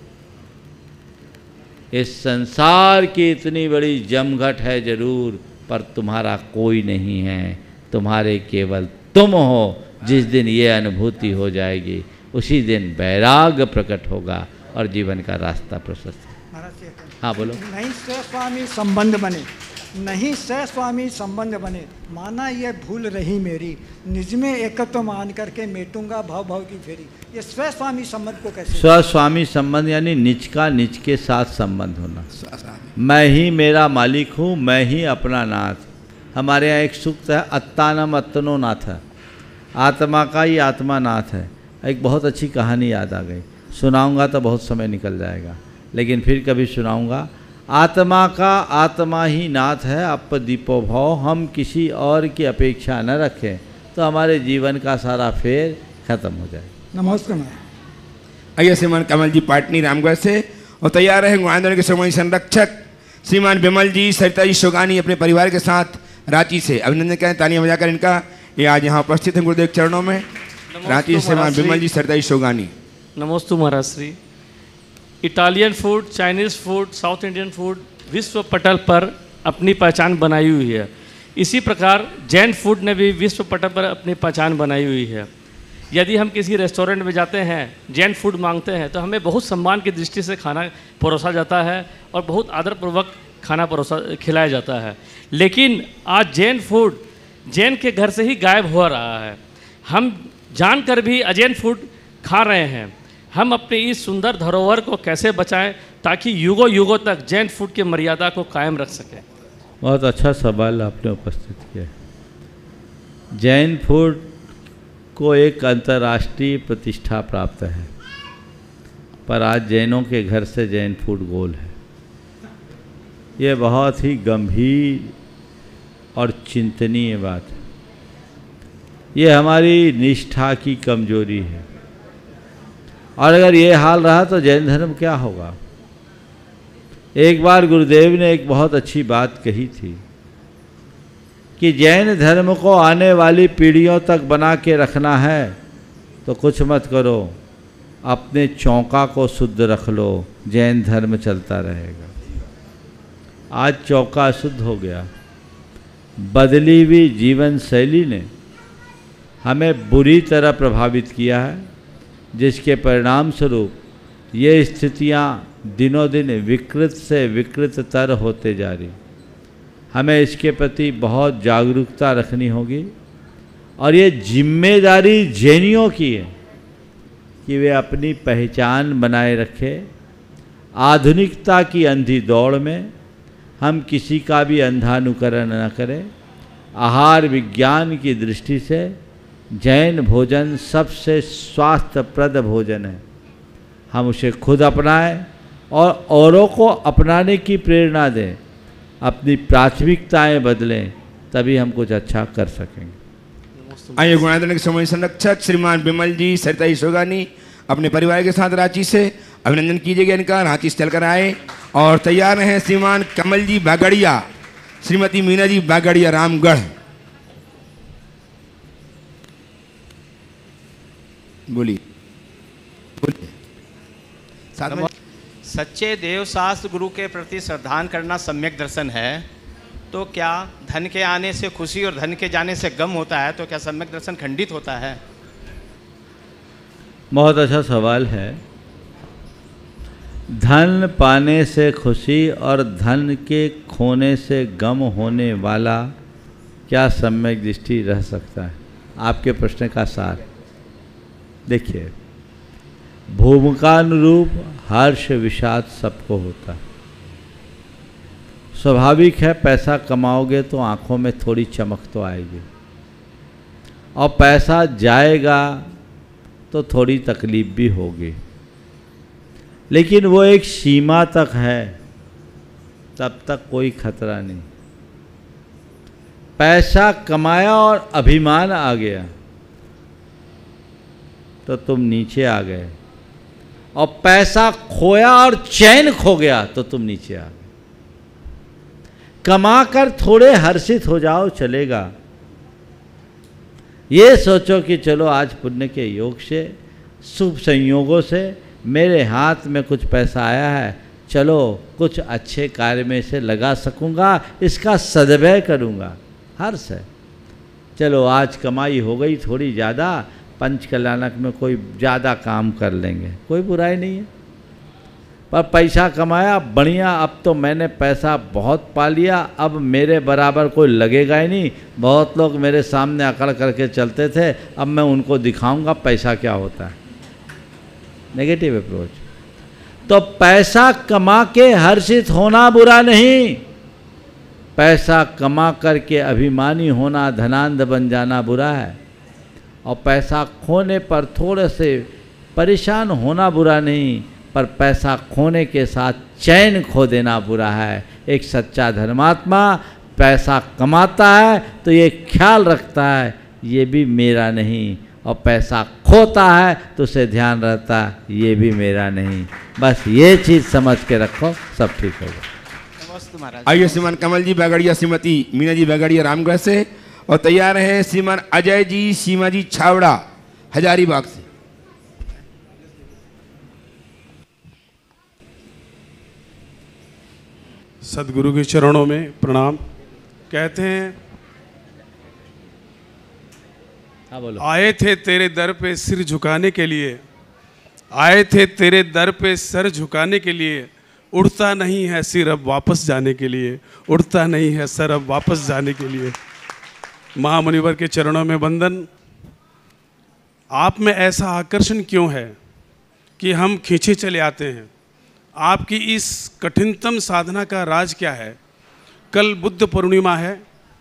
इस संसार की इतनी बड़ी जमघट है जरूर, पर तुम्हारा कोई नहीं है, तुम्हारे केवल तुम हो। जिस दिन ये अनुभूति हो जाएगी उसी दिन वैराग्य प्रकट होगा और जीवन का रास्ता प्रशस्त। हाँ बोलो। नहीं सह स्वामी संबंध बने, नहीं सह स्वामी संबंध बने, माना ये भूल रही मेरी, निज में एकत्व मान करके मेटूंगा भाव भाव की फेरी। ये स्व स्वामी संबंध को कैसे? स्व स्वामी संबंध यानी निज का निज के साथ संबंध होना। मैं ही मेरा मालिक हूँ, मैं ही अपना नाथ। हमारे यहाँ एक सूक्त है, अत्तानम अत्तनो नाथ है, आत्मा का ही आत्मा नाथ है। एक बहुत अच्छी कहानी याद आ गई, सुनाऊंगा तो बहुत समय निकल जाएगा, लेकिन फिर कभी सुनाऊंगा। आत्मा का आत्मा ही नाथ है, अपदीपो भाव। हम किसी और की अपेक्षा न रखें तो हमारे जीवन का सारा फेर खत्म हो जाए। नमस्कार। आइए श्रीमान कमल जी पाटनी रामगढ़ से, और तैयार रहेंगे आंदोलन के श्रोमणी संरक्षक श्रीमान विमल जी सरिता जी शोगानी अपने परिवार के साथ रांची से। अभिनंदन करें, तालियां बजाकर इनका। ये आज यहाँ उपस्थित हैं गुरुदेव चरणों में। रांची से श्रीमान विमल जी सरिता जी शोगानी। नमोस्तु Maharaj Shri. Italian food, Chinese food, South Indian food विश्व पटल पर अपनी पहचान बनाई हुई है। इसी प्रकार जैन फूड ने भी विश्व पटल पर अपनी पहचान बनाई हुई है। यदि हम किसी रेस्टोरेंट में जाते हैं, जैन फूड मांगते हैं, तो हमें बहुत सम्मान की दृष्टि से खाना परोसा जाता है और बहुत आदरपूर्वक खाना खिलाया जाता है। लेकिन आज जैन फूड जैन के घर से ही गायब हो रहा है। हम जानकर भी अजैन फूड खा रहे हैं। हम अपनी इस सुंदर धरोहर को कैसे बचाएं ताकि युगों युगों तक जैन फूड की मर्यादा को कायम रख सकें? बहुत अच्छा सवाल आपने उपस्थित किया। जैन फूड को एक अंतर्राष्ट्रीय प्रतिष्ठा प्राप्त है, पर आज जैनों के घर से जैन फूड गोल है। ये बहुत ही गंभीर और चिंतनीय बात है। ये हमारी निष्ठा की कमजोरी है, और अगर ये हाल रहा तो जैन धर्म क्या होगा? एक बार गुरुदेव ने एक बहुत अच्छी बात कही थी कि जैन धर्म को आने वाली पीढ़ियों तक बना के रखना है तो कुछ मत करो, अपने चौका को शुद्ध रख लो, जैन धर्म चलता रहेगा। आज चौका अशुद्ध हो गया। बदली हुई जीवन शैली ने हमें बुरी तरह प्रभावित किया है, जिसके परिणाम स्वरूप ये स्थितियाँ दिनों दिन विकृत से विकृततर होते जा रही। हमें इसके प्रति बहुत जागरूकता रखनी होगी, और ये जिम्मेदारी जैनियों की है कि वे अपनी पहचान बनाए रखें। आधुनिकता की अंधी दौड़ में हम किसी का भी अंधानुकरण न करें। आहार विज्ञान की दृष्टि से जैन भोजन सबसे स्वास्थ्यप्रद भोजन है। हम उसे खुद अपनाएं और औरों को अपनाने की प्रेरणा दें। अपनी प्राथमिकताएं बदलें, तभी हम कुछ अच्छा कर सकेंगे। आइए गुणाधन के समय संरक्षक श्रीमान विमल जी सरिता सोगानी अपने परिवार के साथ रांची से अभिनंदन कीजिएगा इनका। रांची से चलकर आए और तैयार हैं श्रीमान कमल जी बागड़िया, श्रीमती मीना जी बागड़िया रामगढ़। बोलिए बोलिए। सच्चे देव शास्त्र गुरु के प्रति श्रद्धान करना सम्यक दर्शन है। तो क्या धन के आने से खुशी और धन के जाने से गम होता है? तो क्या सम्यक दर्शन खंडित होता है? बहुत अच्छा सवाल है। धन पाने से खुशी और धन के खोने से गम होने वाला क्या सम्यक दृष्टि रह सकता है? आपके प्रश्न का सार देखिए, भूमिकानुरूप हर्ष विषाद सबको होता है। स्वाभाविक है, पैसा कमाओगे तो आंखों में थोड़ी चमक तो आएगी, और पैसा जाएगा तो थोड़ी तकलीफ भी होगी, लेकिन वो एक सीमा तक है, तब तक कोई खतरा नहीं। पैसा कमाया और अभिमान आ गया तो तुम नीचे आ गए, और पैसा खोया और चैन खो गया तो तुम नीचे आ गए। कमाकर थोड़े हर्षित हो जाओ, चलेगा। ये सोचो कि चलो आज पुण्य के योग से, शुभ संयोगों से मेरे हाथ में कुछ पैसा आया है, चलो कुछ अच्छे कार्य में इसे लगा सकूंगा, इसका सदव्यय करूंगा, हर्ष है। चलो आज कमाई हो गई थोड़ी ज़्यादा, पंच कल्याणक में कोई ज़्यादा काम कर लेंगे, कोई बुराई नहीं है। पर पैसा कमाया बढ़िया, अब तो मैंने पैसा बहुत पा लिया, अब मेरे बराबर कोई लगेगा ही नहीं। बहुत लोग मेरे सामने अकड़ करके चलते थे, अब मैं उनको दिखाऊंगा पैसा क्या होता है। Negative approach. तो पैसा कमा के हर्षित होना बुरा नहीं, पैसा कमा करके अभिमानी होना, धनांध बन जाना बुरा है। और पैसा खोने पर थोड़े से परेशान होना बुरा नहीं, पर पैसा खोने के साथ चैन खो देना बुरा है। एक सच्चा धर्मात्मा पैसा कमाता है तो ये ख्याल रखता है ये भी मेरा नहीं, और पैसा खोता है तो उसे ध्यान रहता है ये भी मेरा नहीं। बस ये चीज़ समझ के रखो, सब ठीक होगा। आइए श्रीमान कमल जी बागड़िया, श्रीमती मीना जी बागड़िया रामगढ़ से, और तैयार हैं श्रीमान अजय जी सीमा जी छावड़ा हजारीबाग से। सदगुरु के चरणों में प्रणाम। कहते हैं, हाँ बोलो। आए थे तेरे दर पे सिर झुकाने के लिए, आए थे तेरे दर पे सर झुकाने के लिए, उड़ता नहीं है सिर अब वापस जाने के लिए, उड़ता नहीं है सर अब वापस जाने के लिए। महामुनिवर के चरणों में वंदन। आप में ऐसा आकर्षण क्यों है कि हम खींचे चले आते हैं? आपकी इस कठिनतम साधना का राज क्या है? कल बुद्ध पूर्णिमा है।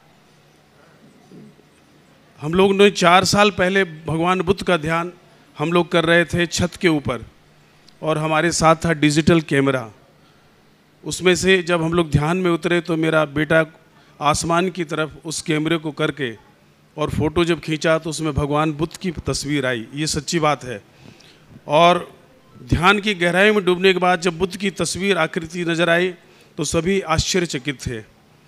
हम लोग ने 4 साल पहले भगवान बुद्ध का ध्यान हम लोग कर रहे थे छत के ऊपर, और हमारे साथ था डिजिटल कैमरा। उसमें से जब हम लोग ध्यान में उतरे तो मेरा बेटा आसमान की तरफ उस कैमरे को करके और फ़ोटो जब खींचा तो उसमें भगवान बुद्ध की तस्वीर आई। ये सच्ची बात है। और ध्यान की गहराई में डूबने के बाद जब बुद्ध की तस्वीर आकृति नज़र आई तो सभी आश्चर्यचकित थे।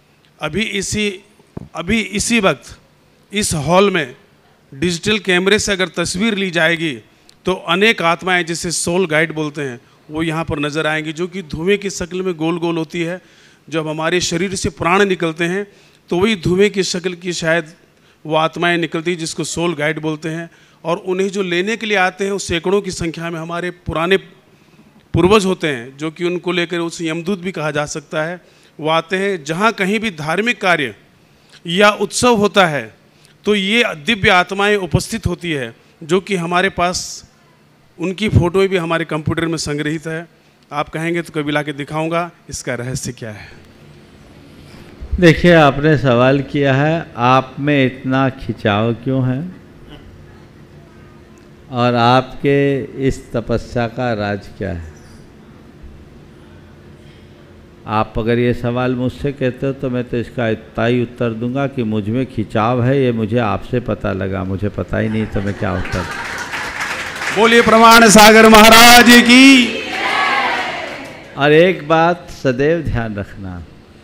अभी इसी वक्त इस हॉल में डिजिटल कैमरे से अगर तस्वीर ली जाएगी तो अनेक आत्माएं, जिसे सोल गाइड बोलते हैं, वो यहाँ पर नज़र आएंगी, जो कि धुएं की शक्ल में गोल गोल होती है। जब हमारे शरीर से प्राण निकलते हैं तो वही धुएं की शक्ल की शायद वो आत्माएं निकलती हैं, जिसको सोल गाइड बोलते हैं। और उन्हें जो लेने के लिए आते हैं, वो सैकड़ों की संख्या में हमारे पुराने पूर्वज होते हैं, जो कि उनको लेकर उसे यमदूत भी कहा जा सकता है। वो आते हैं जहाँ कहीं भी धार्मिक कार्य या उत्सव होता है तो ये दिव्य आत्माएं उपस्थित होती है, जो कि हमारे पास उनकी फ़ोटो भी हमारे कंप्यूटर में संग्रहित है। आप कहेंगे तो कभी ला के दिखाऊँगा। इसका रहस्य क्या है? देखिए, आपने सवाल किया है आप में इतना खिंचाव क्यों है और आपके इस तपस्या का राज क्या है। आप अगर ये सवाल मुझसे कहते हो तो मैं तो इसका इतना ही उत्तर दूंगा कि मुझ में खिंचाव है, ये मुझे आपसे पता लगा, मुझे पता ही नहीं तो मैं क्या उत्तर। बोलिए प्रमाण सागर महाराज की। और एक बात सदैव ध्यान रखना,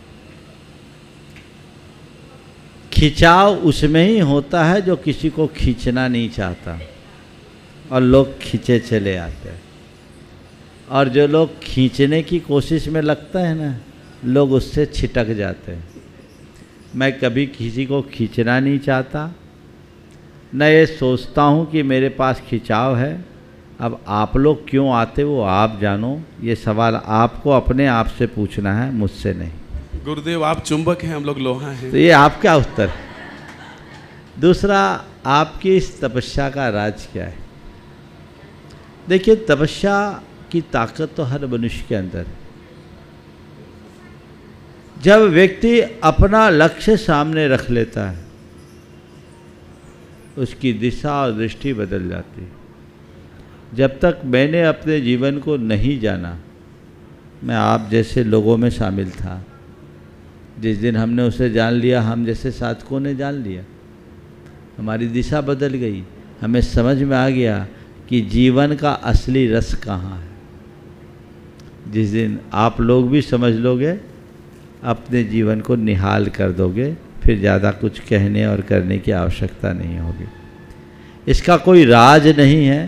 खिंचाव उसमें ही होता है जो किसी को खींचना नहीं चाहता और लोग खींचे चले आते हैं, और जो लोग खींचने की कोशिश में लगता है ना, लोग उससे छिटक जाते हैं। मैं कभी किसी को खींचना नहीं चाहता, न ये सोचता हूँ कि मेरे पास खिंचाव है। अब आप लोग क्यों आते वो आप जानो, ये सवाल आपको अपने आप से पूछना है, मुझसे नहीं। गुरुदेव आप चुंबक हैं, हम लोग लोहा हैं। तो ये आपका उत्तर। दूसरा, आपकी इस तपस्या का राज क्या है। देखिए, तपस्या की ताकत तो हर मनुष्य के अंदर है। जब व्यक्ति अपना लक्ष्य सामने रख लेता है, उसकी दिशा और दृष्टि बदल जाती है। जब तक मैंने अपने जीवन को नहीं जाना, मैं आप जैसे लोगों में शामिल था। जिस दिन हमने उसे जान लिया, हम जैसे साधकों ने जान लिया, हमारी दिशा बदल गई। हमें समझ में आ गया कि जीवन का असली रस कहाँ है। जिस दिन आप लोग भी समझ लोगे, अपने जीवन को निहाल कर दोगे, फिर ज़्यादा कुछ कहने और करने की आवश्यकता नहीं होगी। इसका कोई राज नहीं है,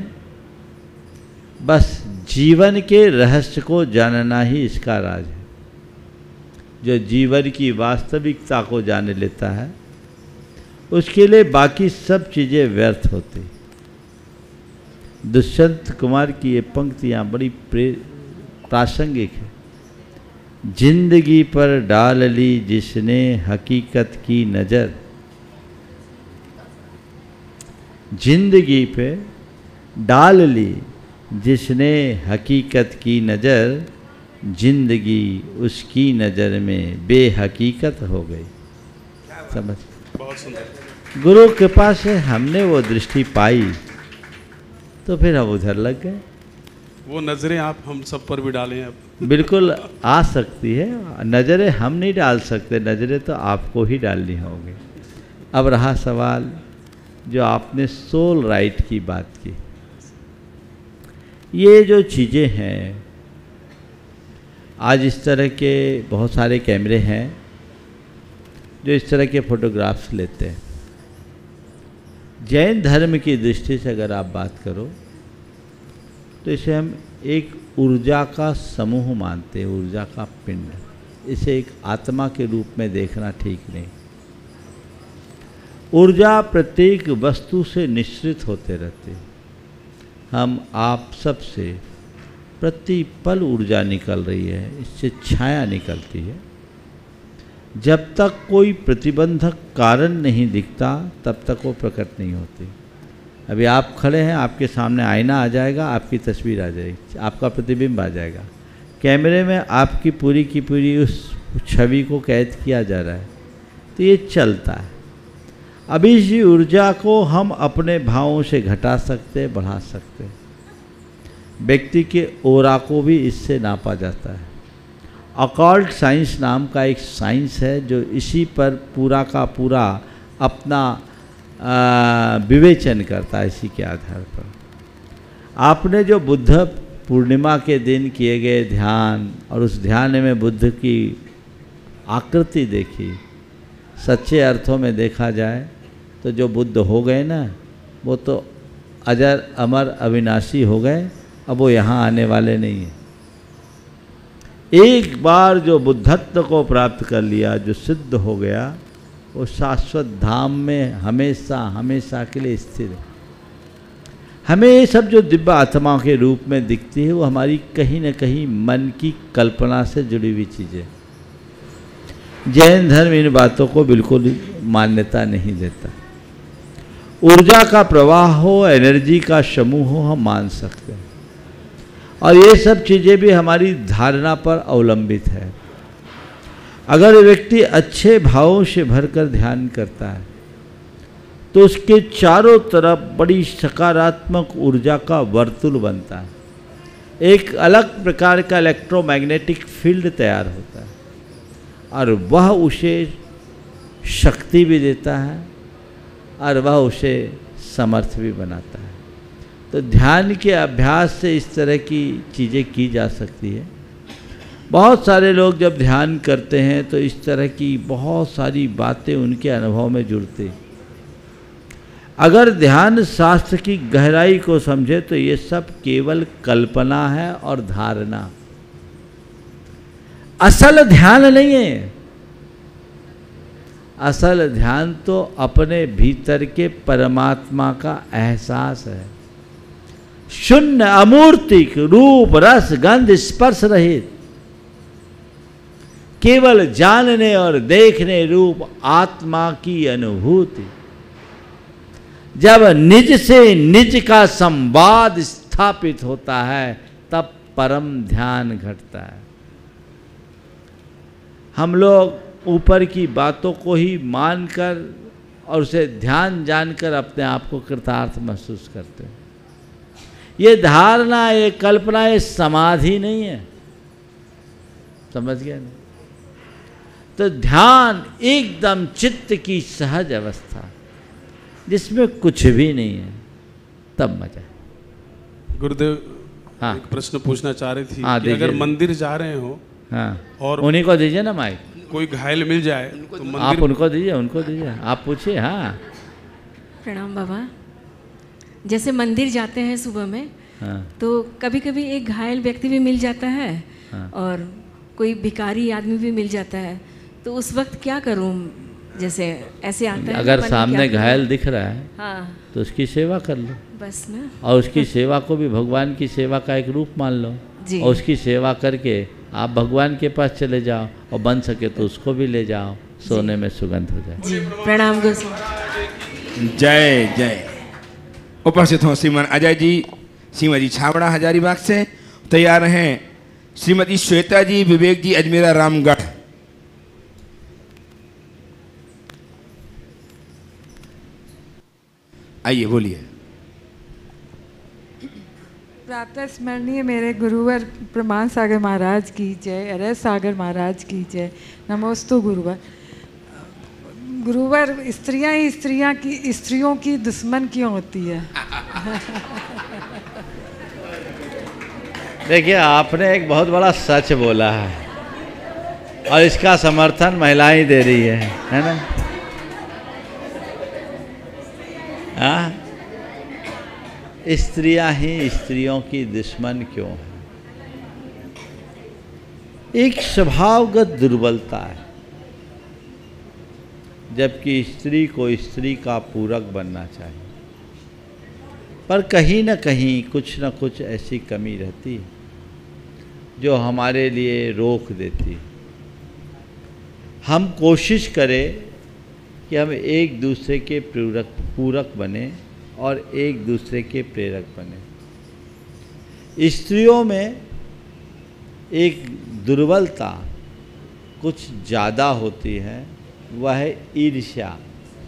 बस जीवन के रहस्य को जानना ही इसका राज है। जो जीवन की वास्तविकता को जान लेता है, उसके लिए बाकी सब चीज़ें व्यर्थ होती। दुष्यंत कुमार की ये पंक्तियाँ बड़ी प्रासंगिक है। जिंदगी पर डाल ली जिसने हकीकत की नज़र, जिंदगी पे डाल ली जिसने हकीकत की नज़र, जिंदगी उसकी नज़र में बेहकीकत हो गई। समझ? बहुत सुंदर। गुरु कृपा से हमने वो दृष्टि पाई तो फिर हम उधर लग गए। वो नज़रें आप हम सब पर भी डालें अब। बिल्कुल आ सकती है, नज़रें हम नहीं डाल सकते, नज़रें तो आपको ही डालनी होंगी। अब रहा सवाल जो आपने सोल राइट की बात की। ये जो चीज़ें हैं, आज इस तरह के बहुत सारे कैमरे हैं जो इस तरह के फोटोग्राफ्स लेते हैं। जैन धर्म की दृष्टि से अगर आप बात करो तो इसे हम एक ऊर्जा का समूह मानते हैं, ऊर्जा का पिंड। इसे एक आत्मा के रूप में देखना ठीक नहीं। ऊर्जा प्रत्येक वस्तु से निश्रित होते रहती है। हम आप सब से प्रति पल ऊर्जा निकल रही है, इससे छाया निकलती है। जब तक कोई प्रतिबंधक कारण नहीं दिखता तब तक वो प्रकट नहीं होती। अभी आप खड़े हैं, आपके सामने आईना आ जाएगा, आपकी तस्वीर आ जाएगी, आपका प्रतिबिंब आ जाएगा। कैमरे में आपकी पूरी की पूरी उस छवि को कैद किया जा रहा है, तो ये चलता है। अभी इसी ऊर्जा को हम अपने भावों से घटा सकते, बढ़ा सकते। व्यक्ति के ओरा को भी इससे नापा जाता है। अकॉल्ट साइंस नाम का एक साइंस है जो इसी पर पूरा का पूरा अपना विवेचन करता है, इसी के आधार पर। आपने जो बुद्ध पूर्णिमा के दिन किए गए ध्यान और उस ध्यान में बुद्ध की आकृति देखी, सच्चे अर्थों में देखा जाए तो जो बुद्ध हो गए ना, वो तो अजर अमर अविनाशी हो गए, अब वो यहाँ आने वाले नहीं हैं। एक बार जो बुद्धत्व को प्राप्त कर लिया, जो सिद्ध हो गया, वो शाश्वत धाम में हमेशा हमेशा के लिए स्थिर है। हमें ये सब जो दिव्य आत्माओं के रूप में दिखती है, वो हमारी कहीं न कहीं मन की कल्पना से जुड़ी हुई चीज़ें। जैन धर्म इन बातों को बिल्कुल मान्यता नहीं देता। ऊर्जा का प्रवाह हो, एनर्जी का समूह हो, हम मान सकते हैं। और ये सब चीज़ें भी हमारी धारणा पर अवलंबित है। अगर व्यक्ति अच्छे भावों से भरकर ध्यान करता है तो उसके चारों तरफ बड़ी सकारात्मक ऊर्जा का वर्तुल बनता है, एक अलग प्रकार का इलेक्ट्रोमैग्नेटिक फील्ड तैयार होता है और वह उसे शक्ति भी देता है और वह उसे समर्थ भी बनाता है। तो ध्यान के अभ्यास से इस तरह की चीज़ें की जा सकती है। बहुत सारे लोग जब ध्यान करते हैं तो इस तरह की बहुत सारी बातें उनके अनुभव में जुड़ती। अगर ध्यान शास्त्र की गहराई को समझे तो ये सब केवल कल्पना है और धारणा, असल ध्यान नहीं है। असल ध्यान तो अपने भीतर के परमात्मा का एहसास है, शून्य अमूर्तिक, रूप रस गंध स्पर्श रहित, केवल जानने और देखने रूप आत्मा की अनुभूति। जब निज से निज का संवाद स्थापित होता है तब परम ध्यान घटता है। हम लोग ऊपर की बातों को ही मानकर और उसे ध्यान जानकर अपने आप को कृतार्थ महसूस करते हैं। ये धारणा, ये कल्पना, ये समाधि नहीं है। समझ गए ना? तो ध्यान एकदम चित्त की सहज अवस्था जिसमें कुछ भी नहीं है, तब मजा है। गुरुदेव, हाँ, एक प्रश्न पूछना चाह रही थी हाँ, कि अगर मंदिर जा रहे हो, हाँ, और उन्हीं को दीजिए ना माइक, कोई घायल मिल जाए तो मंदिर, आप उनको दीजिए, उनको दीजिए, आप पूछिए। हाँ, प्रणाम बाबा। जैसे मंदिर जाते हैं सुबह में, हाँ, तो कभी कभी एक घायल व्यक्ति भी मिल जाता है, हाँ, और कोई भिखारी आदमी भी मिल जाता है, तो उस वक्त क्या करूं? जैसे ऐसे आता है, अगर सामने घायल दिख रहा है, हाँ, तो उसकी सेवा कर लो बस ना। और उसकी सेवा को भी भगवान की सेवा का एक रूप मान लो जी। और उसकी सेवा करके आप भगवान के पास चले जाओ और बन सके तो उसको भी ले जाओ, सोने में सुगंध हो जाए। जी, प्रणाम गुरु। जय जय। उपस्थित हो श्रीमान अजय जी, श्रीमती छाबड़ा हजारीबाग से। तैयार हैं श्रीमती श्वेता जी, विवेक जी, अजमेरा रामगढ़। आइए बोलिए। प्रातः स्मरणीय मेरे गुरुवर प्रमाण सागर महाराज की जय, अरय सागर महाराज की जय। नमोस्तु गुरुवर। गुरुवर, स्त्रियां ही स्त्रियों की दुश्मन क्यों होती है? देखिए, आपने एक बहुत बड़ा सच बोला है और इसका समर्थन महिलाएं दे रही है ना? हाँ, स्त्रियां ही स्त्रियों की दुश्मन क्यों है? एक स्वभावगत दुर्बलता है, जबकि स्त्री को स्त्री का पूरक बनना चाहिए, पर कहीं न कहीं कुछ न कुछ ऐसी कमी रहती है जो हमारे लिए रोक देती है। हम कोशिश करें कि हम एक दूसरे के पूरक बने और एक दूसरे के प्रेरक बने। स्त्रियों में एक दुर्बलता कुछ ज़्यादा होती है, वह है ईर्ष्या।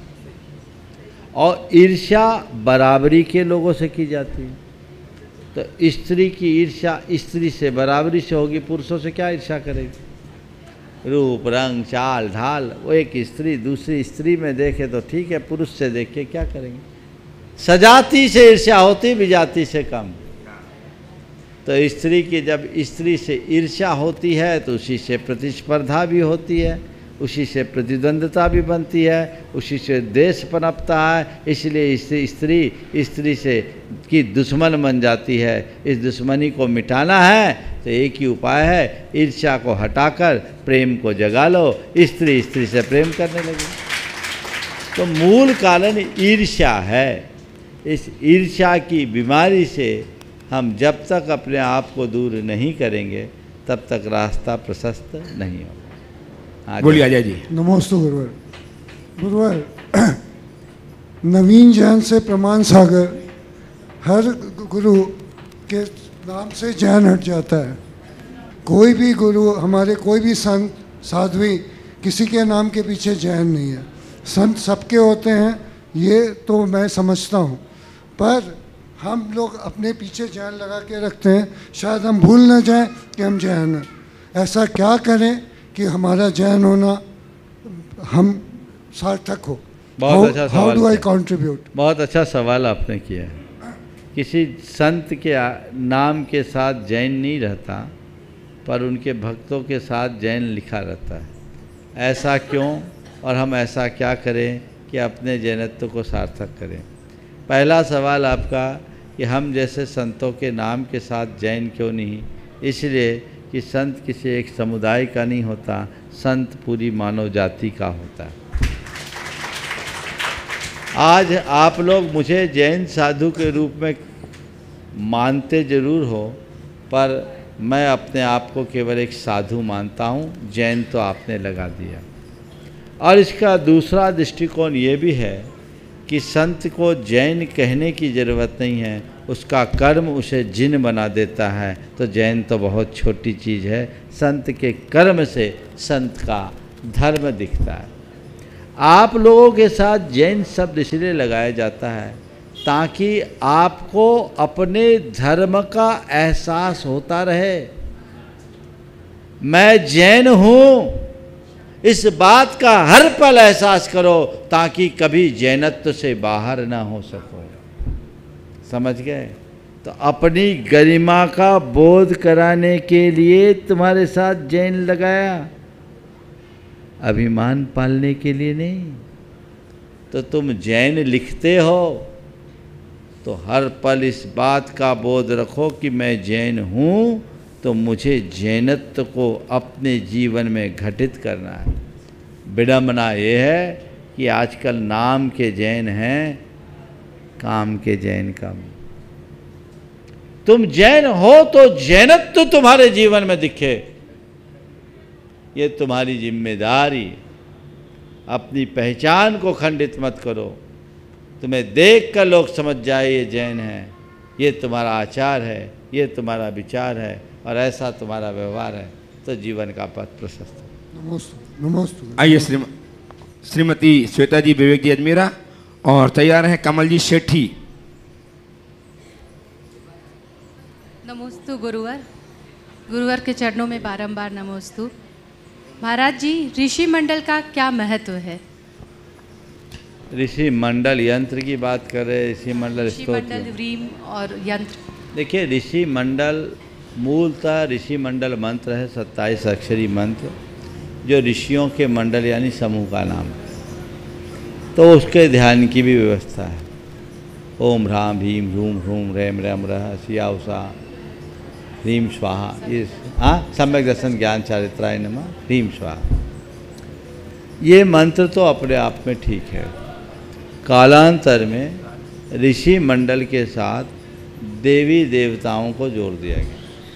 और ईर्ष्या बराबरी के लोगों से की जाती है। तो स्त्री की ईर्ष्या स्त्री से बराबरी से होगी, पुरुषों से क्या ईर्ष्या करेगी? रूप रंग चाल ढाल, वो एक स्त्री दूसरी स्त्री में देखे तो ठीक है, पुरुष से देख के क्या करेंगे? सजाती से ईर्ष्या होती, विजाति से कम। तो स्त्री की जब स्त्री से ईर्ष्या होती है तो उसी से प्रतिस्पर्धा भी होती है, उसी से प्रतिद्वंद्विता भी बनती है, उसी से देश पनपता है। इसलिए स्त्री से की दुश्मन बन जाती है। इस दुश्मनी को मिटाना है तो एक ही उपाय है, ईर्ष्या को हटाकर प्रेम को जगा लो। स्त्री से प्रेम करने लगी। तो मूल कारण ईर्ष्या है। इस ईर्ष्या की बीमारी से हम जब तक अपने आप को दूर नहीं करेंगे तब तक रास्ता प्रशस्त नहीं होगा। बोलिए अजय जी। नमोस्तु गुरुवर। गुरुवर, नवीन जैन से प्रमाण सागर, हर गुरु के नाम से जैन हट जाता है। कोई भी गुरु, हमारे कोई भी संत साध्वी, किसी के नाम के पीछे जैन नहीं है। संत सबके होते हैं, ये तो मैं समझता हूँ, पर हम लोग अपने पीछे जैन लगा के रखते हैं। शायद हम भूल न जाएं कि हम जैन हैं। ऐसा क्या करें कि हमारा जैन होना हम सार्थक हो? बहुत अच्छा सवाल। How do I contribute? बहुत अच्छा सवाल आपने किया है। किसी संत के नाम के साथ जैन नहीं रहता, पर उनके भक्तों के साथ जैन लिखा रहता है। ऐसा क्यों, और हम ऐसा क्या करें कि अपने जैनत्व को सार्थक करें? पहला सवाल आपका कि हम जैसे संतों के नाम के साथ जैन क्यों नहीं? इसलिए कि संत किसी एक समुदाय का नहीं होता, संत पूरी मानव जाति का होता है। आज आप लोग मुझे जैन साधु के रूप में मानते जरूर हो, पर मैं अपने आप को केवल एक साधु मानता हूँ। जैन तो आपने लगा दिया। और इसका दूसरा दृष्टिकोण ये भी है कि संत को जैन कहने की ज़रूरत नहीं है, उसका कर्म उसे जिन बना देता है। तो जैन तो बहुत छोटी चीज़ है, संत के कर्म से संत का धर्म दिखता है। आप लोगों के साथ जैन शब्द इसलिए लगाया जाता है ताकि आपको अपने धर्म का एहसास होता रहे। मैं जैन हूँ, इस बात का हर पल एहसास करो ताकि कभी जैनत्व से बाहर ना हो सको। समझ गए? तो अपनी गरिमा का बोध कराने के लिए तुम्हारे साथ जैन लगाया, अभिमान पालने के लिए नहीं। तो तुम जैन लिखते हो तो हर पल इस बात का बोध रखो कि मैं जैन हूँ, तो मुझे जैनत्व को अपने जीवन में घटित करना है। विडंबना ये है कि आजकल नाम के जैन हैं, काम के जैन कम। तुम जैन हो तो जैनत्व तुम्हारे जीवन में दिखे, ये तुम्हारी जिम्मेदारी। अपनी पहचान को खंडित मत करो। तुम्हें देखकर लोग समझ जाए ये जैन है, ये तुम्हारा आचार है, ये तुम्हारा विचार है, और ऐसा तुम्हारा व्यवहार है, तो जीवन का पथ प्रशस्त है। नमस्ते। आइए श्रीमती श्वेता जी विवेक जी अजमेरा, और तैयार हैं कमल जी सेठी। नमोस्तु गुरुवर। गुरुवर के चरणों में बारंबार नमोस्तु। महाराज जी, ऋषि मंडल का क्या महत्व है? ऋषि मंडल यंत्र की बात कर रहे हैं, ऋषि मंडल स्तोत्र, रीम और यंत्र। देखिए, ऋषि मंडल मूलतः ऋषि मंडल मंत्र है, 27 अक्षरी मंत्र, जो ऋषियों के मंडल यानी समूह का नाम है। तो उसके ध्यान की भी व्यवस्था है। ओम ह्राम भीम ह्रूम ह्रूम रैम रम रह सिया उषा ह्रीम स्वाहा, ये सम्यक दर्शन ज्ञान चारित्राय नमः ह्रीम स्वाहा। ये मंत्र तो अपने आप में ठीक है। कालांतर में ऋषि मंडल के साथ देवी देवताओं को जोड़ दिया गया।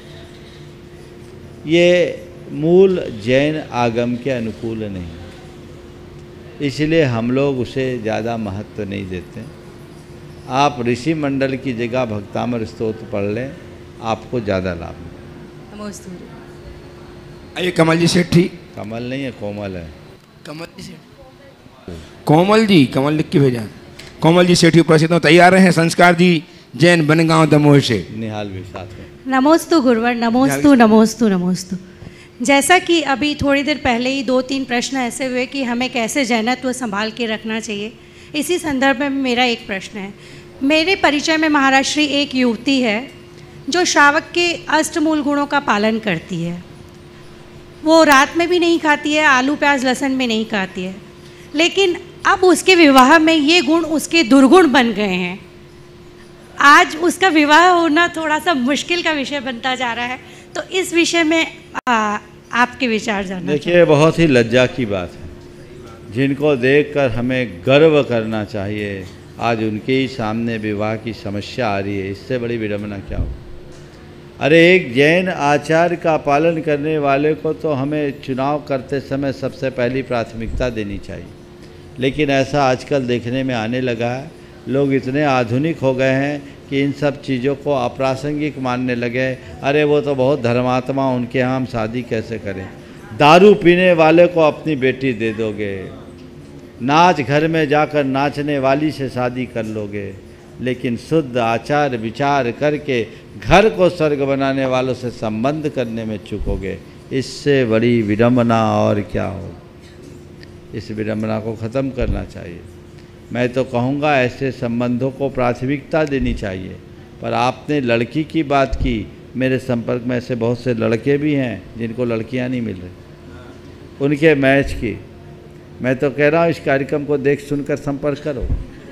ये मूल जैन आगम के अनुकूल नहीं, इसलिए हम लोग उसे ज़्यादा महत्व नहीं देते। आप ऋषि मंडल की जगह भक्तामर स्तोत्र पढ़ लें, आपको ज़्यादा लाभ मिलेगा। नमस्ते। आइए कमल जी सेठी। कमल नहीं है, कोमल है। कमल जी सेठी, कोमल जी, कमल लिख के भेजा। कोमल जी सेठी उपस्थित हो, तैयार हैं संस्कार जी जैन बनगांव दमोह से। निहाल भी साथ में। नमोस्तु गुरुवर। नमोस्तु नमोस्तु नमोस्तु। जैसा कि अभी थोड़ी देर पहले ही 2-3 प्रश्न ऐसे हुए कि हमें कैसे जैनत्व संभाल के रखना चाहिए, इसी संदर्भ में मेरा एक प्रश्न है। मेरे परिचय में महाराज श्री एक युवती है जो श्रावक के अष्टमूल गुणों का पालन करती है। वो रात में भी नहीं खाती है, आलू प्याज लहसुन भी नहीं खाती है, लेकिन अब उसके विवाह में ये गुण उसके दुर्गुण बन गए हैं। आज उसका विवाह होना थोड़ा सा मुश्किल का विषय बनता जा रहा है, तो इस विषय में आपके विचार जानना। देखिए, बहुत ही लज्जा की बात है। जिनको देखकर हमें गर्व करना चाहिए, आज उनके ही सामने विवाह की समस्या आ रही है। इससे बड़ी विडंबना क्या हो? अरे, एक जैन आचार का पालन करने वाले को तो हमें चुनाव करते समय सबसे पहली प्राथमिकता देनी चाहिए। लेकिन ऐसा आजकल देखने में आने लगा है। लोग इतने आधुनिक हो गए हैं कि इन सब चीज़ों को अप्रासंगिक मानने लगे। अरे वो तो बहुत धर्मात्मा, उनके यहाँ हम शादी कैसे करें। दारू पीने वाले को अपनी बेटी दे दोगे, नाच घर में जाकर नाचने वाली से शादी कर लोगे, लेकिन शुद्ध आचार विचार करके घर को स्वर्ग बनाने वालों से संबंध करने में चूकोगे। इससे बड़ी विडंबना और क्या हो। इस विडंबना को ख़त्म करना चाहिए। मैं तो कहूँगा ऐसे संबंधों को प्राथमिकता देनी चाहिए। पर आपने लड़की की बात की, मेरे संपर्क में ऐसे बहुत से लड़के भी हैं जिनको लड़कियाँ नहीं मिल रही, उनके मैच की। मैं तो कह रहा हूँ इस कार्यक्रम को देख सुनकर संपर्क करो,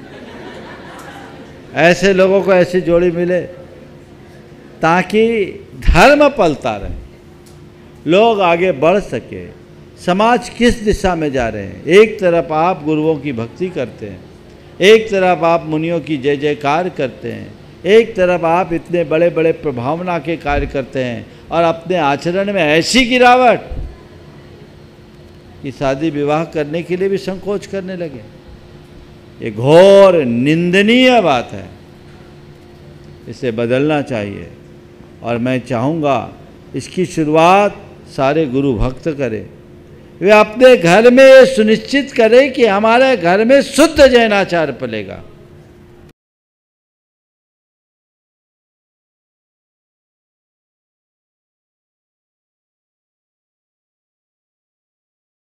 ऐसे लोगों को ऐसी जोड़ी मिले ताकि धर्म पलता रहे, लोग आगे बढ़ सके। समाज किस दिशा में जा रहे हैं। एक तरफ आप गुरुओं की भक्ति करते हैं, एक तरफ आप मुनियों की जय जयकार करते हैं, एक तरफ आप इतने बड़े बड़े प्रभावना के कार्य करते हैं, और अपने आचरण में ऐसी गिरावट कि शादी विवाह करने के लिए भी संकोच करने लगे। ये घोर निंदनीय बात है, इसे बदलना चाहिए। और मैं चाहूँगा इसकी शुरुआत सारे गुरु भक्त करें। वे अपने घर में ये सुनिश्चित करें कि हमारे घर में शुद्ध जैनाचार पलेगा।